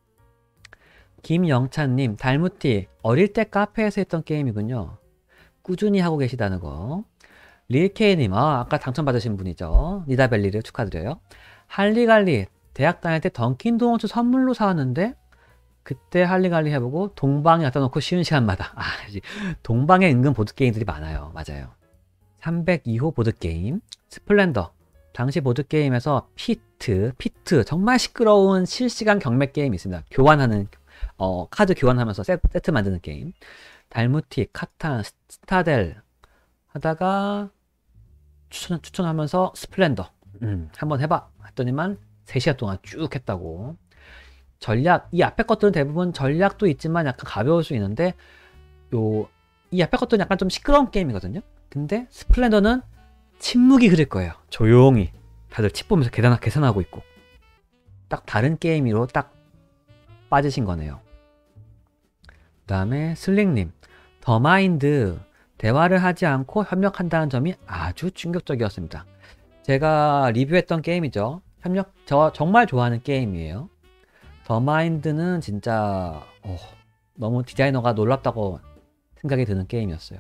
김영찬님, 달무티, 어릴 때 카페에서 했던 게임이군요. 꾸준히 하고 계시다는 거. 릴케이님, 아, 아까 당첨받으신 분이죠. 니다벨리를 축하드려요. 할리갈리, 대학 다닐 때 던킨도너츠 선물로 사왔는데 그때 할리갈리 해보고 동방에 갖다 놓고 쉬는 시간마다. 아, 동방에 은근 보드게임들이 많아요. 맞아요. 삼백이 호 보드게임, 스플렌더. 당시 보드게임에서 피트, 피트, 정말 시끄러운 실시간 경매 게임이 있습니다. 교환하는, 어, 카드 교환하면서 세트, 세트 만드는 게임. 달무티, 카탄, 스타델 하다가 추천, 추천하면서 스플렌더. 음, 한번 해봐. 했더니만 세 시간 동안 쭉 했다고. 전략, 이 앞에 것들은 대부분 전략도 있지만 약간 가벼울 수 있는데, 요, 이 앞에 것들은 약간 좀 시끄러운 게임이거든요. 근데 스플렌더는 침묵이 흐를 거예요. 조용히 다들 칩 보면서 계산, 계산하고 있고. 딱 다른 게임으로 딱 빠지신 거네요. 그 다음에 슬링님, 더마인드, 대화를 하지 않고 협력한다는 점이 아주 충격적이었습니다. 제가 리뷰했던 게임이죠. 협력, 저 정말 좋아하는 게임이에요. 더마인드는 진짜 어, 너무 디자이너가 놀랍다고 생각이 드는 게임이었어요.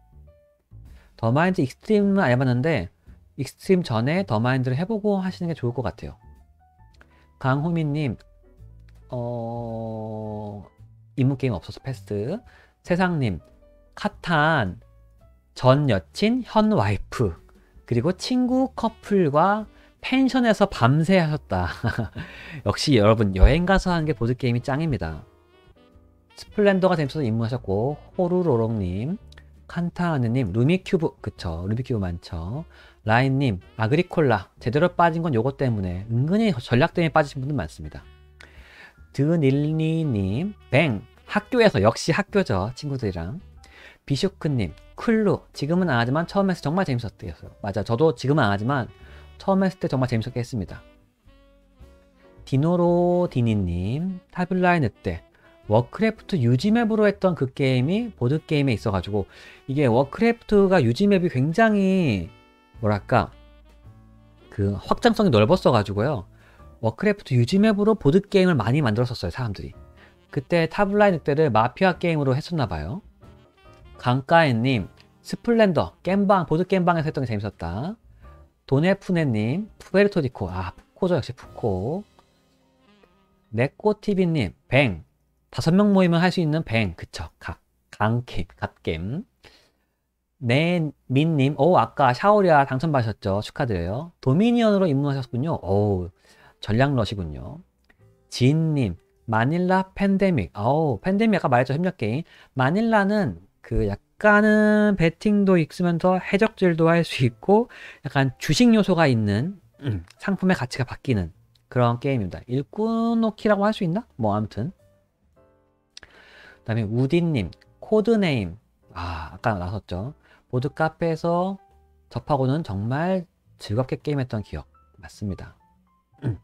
더마인드 익스트림은 안 해봤는데 익스트림 전에 더마인드를 해보고 하시는 게 좋을 것 같아요. 강호민님, 어... 인문게임 없어서 패스. 세상님, 카탄, 전 여친, 현 와이프, 그리고 친구 커플과 펜션에서 밤새 하셨다. 역시 여러분, 여행 가서 하는 게 보드게임이 짱입니다. 스플렌더가 재밌어서 입문하셨고, 호루로롱님, 칸타하느님, 루미큐브, 그쵸, 루미큐브 많죠. 라인님, 아그리콜라, 제대로 빠진 건 요거 때문에, 은근히 전략 때문에 빠지신 분들 많습니다. 드닐니님, 뱅, 학교에서, 역시 학교죠, 친구들이랑. 비쇼크님, 클루, 지금은 안 하지만 처음 했을 때 정말 재밌었대요. 맞아, 저도 지금은 안 하지만 처음 했을 때 정말 재밌었게 했습니다. 디노로디니님, 타블라의 늑대, 워크래프트 유지맵으로 했던 그 게임이 보드게임에 있어가지고, 이게 워크래프트가 유지맵이 굉장히 뭐랄까 그 확장성이 넓었어가지고요, 워크래프트 유지맵으로 보드게임을 많이 만들었었어요, 사람들이. 그때 타블라의 늑대를 마피아 게임으로 했었나봐요. 강가엔님, 스플렌더, 겜방, 보드게임방에서 했던 게 재밌었다. 도네푸네님, 푸에르토리코, 아, 푸코죠, 역시 푸코. 네꼬티비님, 뱅, 다섯 명 모이면 할 수 있는 뱅, 그쵸, 각, 강게임, 갓게임. 네민님, 오, 아까 샤오리아 당첨받으셨죠, 축하드려요. 도미니언으로 입문하셨군요. 오, 전략러시군요. 지인님, 마닐라 팬데믹, 어우, 팬데믹 아까 말했죠, 협력게임. 마닐라는 그 약간은 배팅도 있으면서 해적질도 할 수 있고 약간 주식 요소가 있는 음, 상품의 가치가 바뀌는 그런 게임입니다. 일꾼놓기라고 할 수 있나? 뭐 아무튼. 그 다음에 우디님, 코드네임, 아 아까 나섰죠. 보드카페에서 접하고는 정말 즐겁게 게임했던 기억. 맞습니다. 음.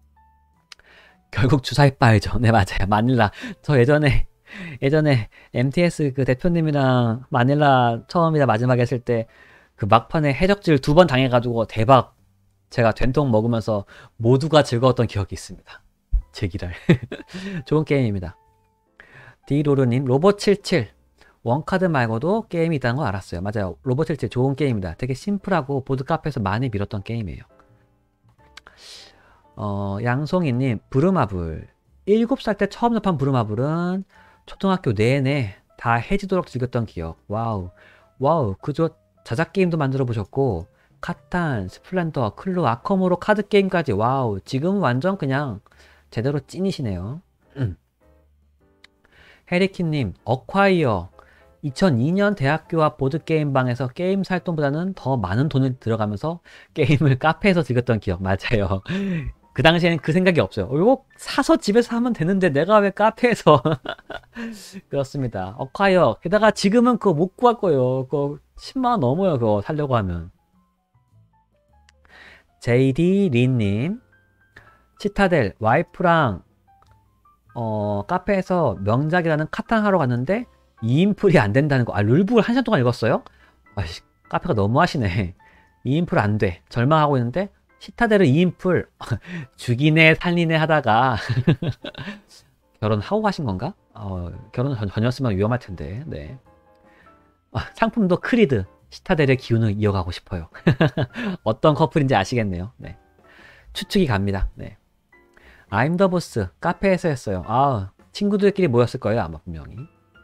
결국 주사위 빠이죠. 네, 맞아요. 마닐라. 저 예전에 예전에 엠티에스 그 대표님이랑 마닐라 처음이자 마지막에 했을 때 그 막판에 해적질 두 번 당해가지고 대박 제가 된통 먹으면서 모두가 즐거웠던 기억이 있습니다. 제기랄. 좋은 게임입니다. 디로르님, 로봇 칠십칠, 원카드 말고도 게임이 있다는 거 알았어요. 맞아요. 로보틸트 좋은 게임입니다. 되게 심플하고 보드 카페에서 많이 밀었던 게임이에요. 어, 양송이님, 부루마블. 일곱 살 때 처음 접한 부루마블은 초등학교 내내 다 해지도록 즐겼던 기억. 와우. 와우. 그저 자작 게임도 만들어 보셨고, 카탄, 스플렌더, 클루, 아컴으로 카드 게임까지. 와우. 지금 완전 그냥 제대로 찐이시네요. 음. 해리키님, 어콰이어. 이천이 년 대학교 앞 보드게임방에서 게임 살 돈보다는 더 많은 돈을 들어가면서 게임을 카페에서 즐겼던 기억. 맞아요. 그 당시에는 그 생각이 없어요. 어, 이거 사서 집에서 하면 되는데 내가 왜 카페에서. 그렇습니다. 어콰이어. 게다가 지금은 그거 못 구할 거예요. 그거 십만 원 넘어요. 그거 살려고 하면. 제이디 린님, 치타델 와이프랑 어, 카페에서 명작이라는 카탄 하러 갔는데 이 인풀이 안 된다는 거. 아, 룰북을 한 시간 동안 읽었어요? 아이씨, 카페가 너무 하시네. 이 인풀 안 돼. 절망하고 있는데 시타델을 이 인풀 죽이네 살리네 하다가 결혼하고 가신 건가? 어, 결혼 전, 전이었으면 위험할 텐데. 네. 아, 상품도 크리드. 시타델의 기운을 이어가고 싶어요. 어떤 커플인지 아시겠네요. 네. 추측이 갑니다. 네. I'm the boss. 카페에서 했어요. 아, 친구들끼리 모였을 거예요. 아마 분명히.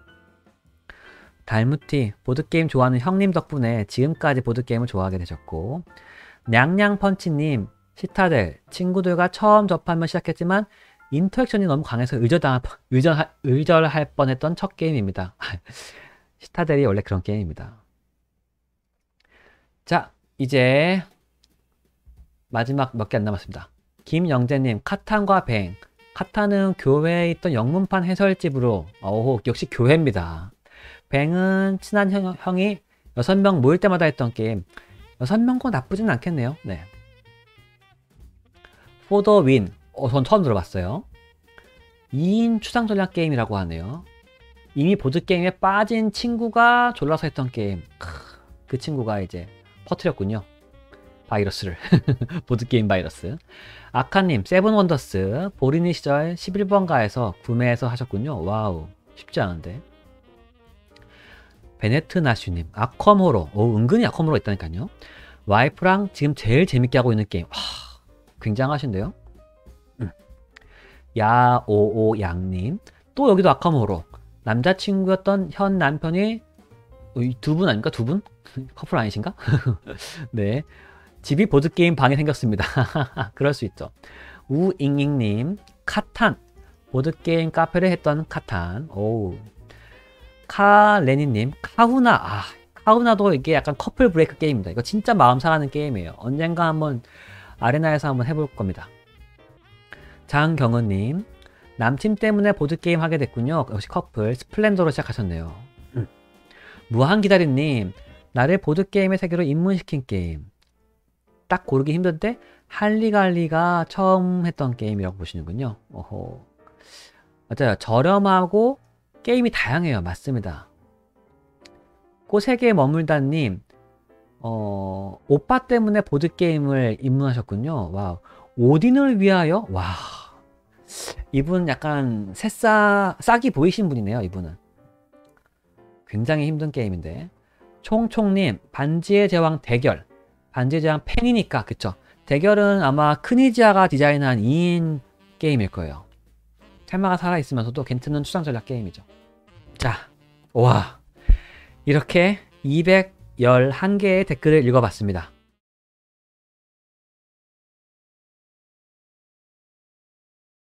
달무티. 보드게임 좋아하는 형님 덕분에 지금까지 보드게임을 좋아하게 되셨고, 냥냥펀치님. 시타델. 친구들과 처음 접하면 시작했지만 인터액션이 너무 강해서 의절당할, 의절, 의절할 뻔했던 첫 게임입니다. 시타델이 원래 그런 게임입니다. 자, 이제 마지막 몇 개 안 남았습니다. 김영재님, 카탄과 뱅. 카탄은 교회에 있던 영문판 해설집으로, 어호, 역시 교회입니다. 뱅은 친한 형, 형이 여섯 명 모일 때마다 했던 게임. 여섯 명거 나쁘진 않겠네요. 네. For the win. 어, 전 처음 들어봤어요. 이 인 추상 전략 게임이라고 하네요. 이미 보드게임에 빠진 친구가 졸라서 했던 게임. 크, 그 친구가 이제 퍼뜨렸군요. 바이러스를. 보드게임 바이러스. 아카님, 세븐 원더스. 보리니 시절 십일 번가에서 구매해서 하셨군요. 와우. 쉽지 않은데. 베네트 나슈님, 아컴호로. 오, 은근히 아컴호로 있다니까요. 와이프랑 지금 제일 재밌게 하고 있는 게임. 와, 굉장하신데요? 음. 야오오 양님, 또 여기도 아컴호로. 남자친구였던 현 남편이 두 분 아닙니까? 두 분? 커플 아니신가? 네. 집이 보드게임 방이 생겼습니다. 그럴 수 있죠. 우잉잉님, 카탄. 보드게임 카페를 했던 카탄. 오우. 카레니님, 카후나. 아, 카후나도 이게 약간 커플 브레이크 게임입니다. 이거 진짜 마음 상하는 게임이에요. 언젠가 한번 아레나에서 한번 해볼 겁니다. 장경은님, 남친 때문에 보드게임 하게 됐군요. 역시 커플. 스플렌더로 시작하셨네요. 음. 무한기다리님, 나를 보드게임의 세계로 입문시킨 게임. 딱 고르기 힘든데 할리갈리가 처음 했던 게임이라고 보시는군요. 어허. 맞아요. 저렴하고 게임이 다양해요. 맞습니다. 꼬세계에 머물다님, 어, 오빠 때문에 보드게임을 입문하셨군요. 와우. 오딘을 위하여? 와. 이분 약간 새싸, 싹이 보이신 분이네요. 이분은. 굉장히 힘든 게임인데. 총총님, 반지의 제왕 대결. 반지의 제왕 팬이니까, 그쵸? 대결은 아마 크니지아가 디자인한 이 인 게임일 거예요. 테마가 살아있으면서도 괜찮은 추상 전략 게임이죠. 자, 와. 이렇게 이백십일 개의 댓글을 읽어봤습니다.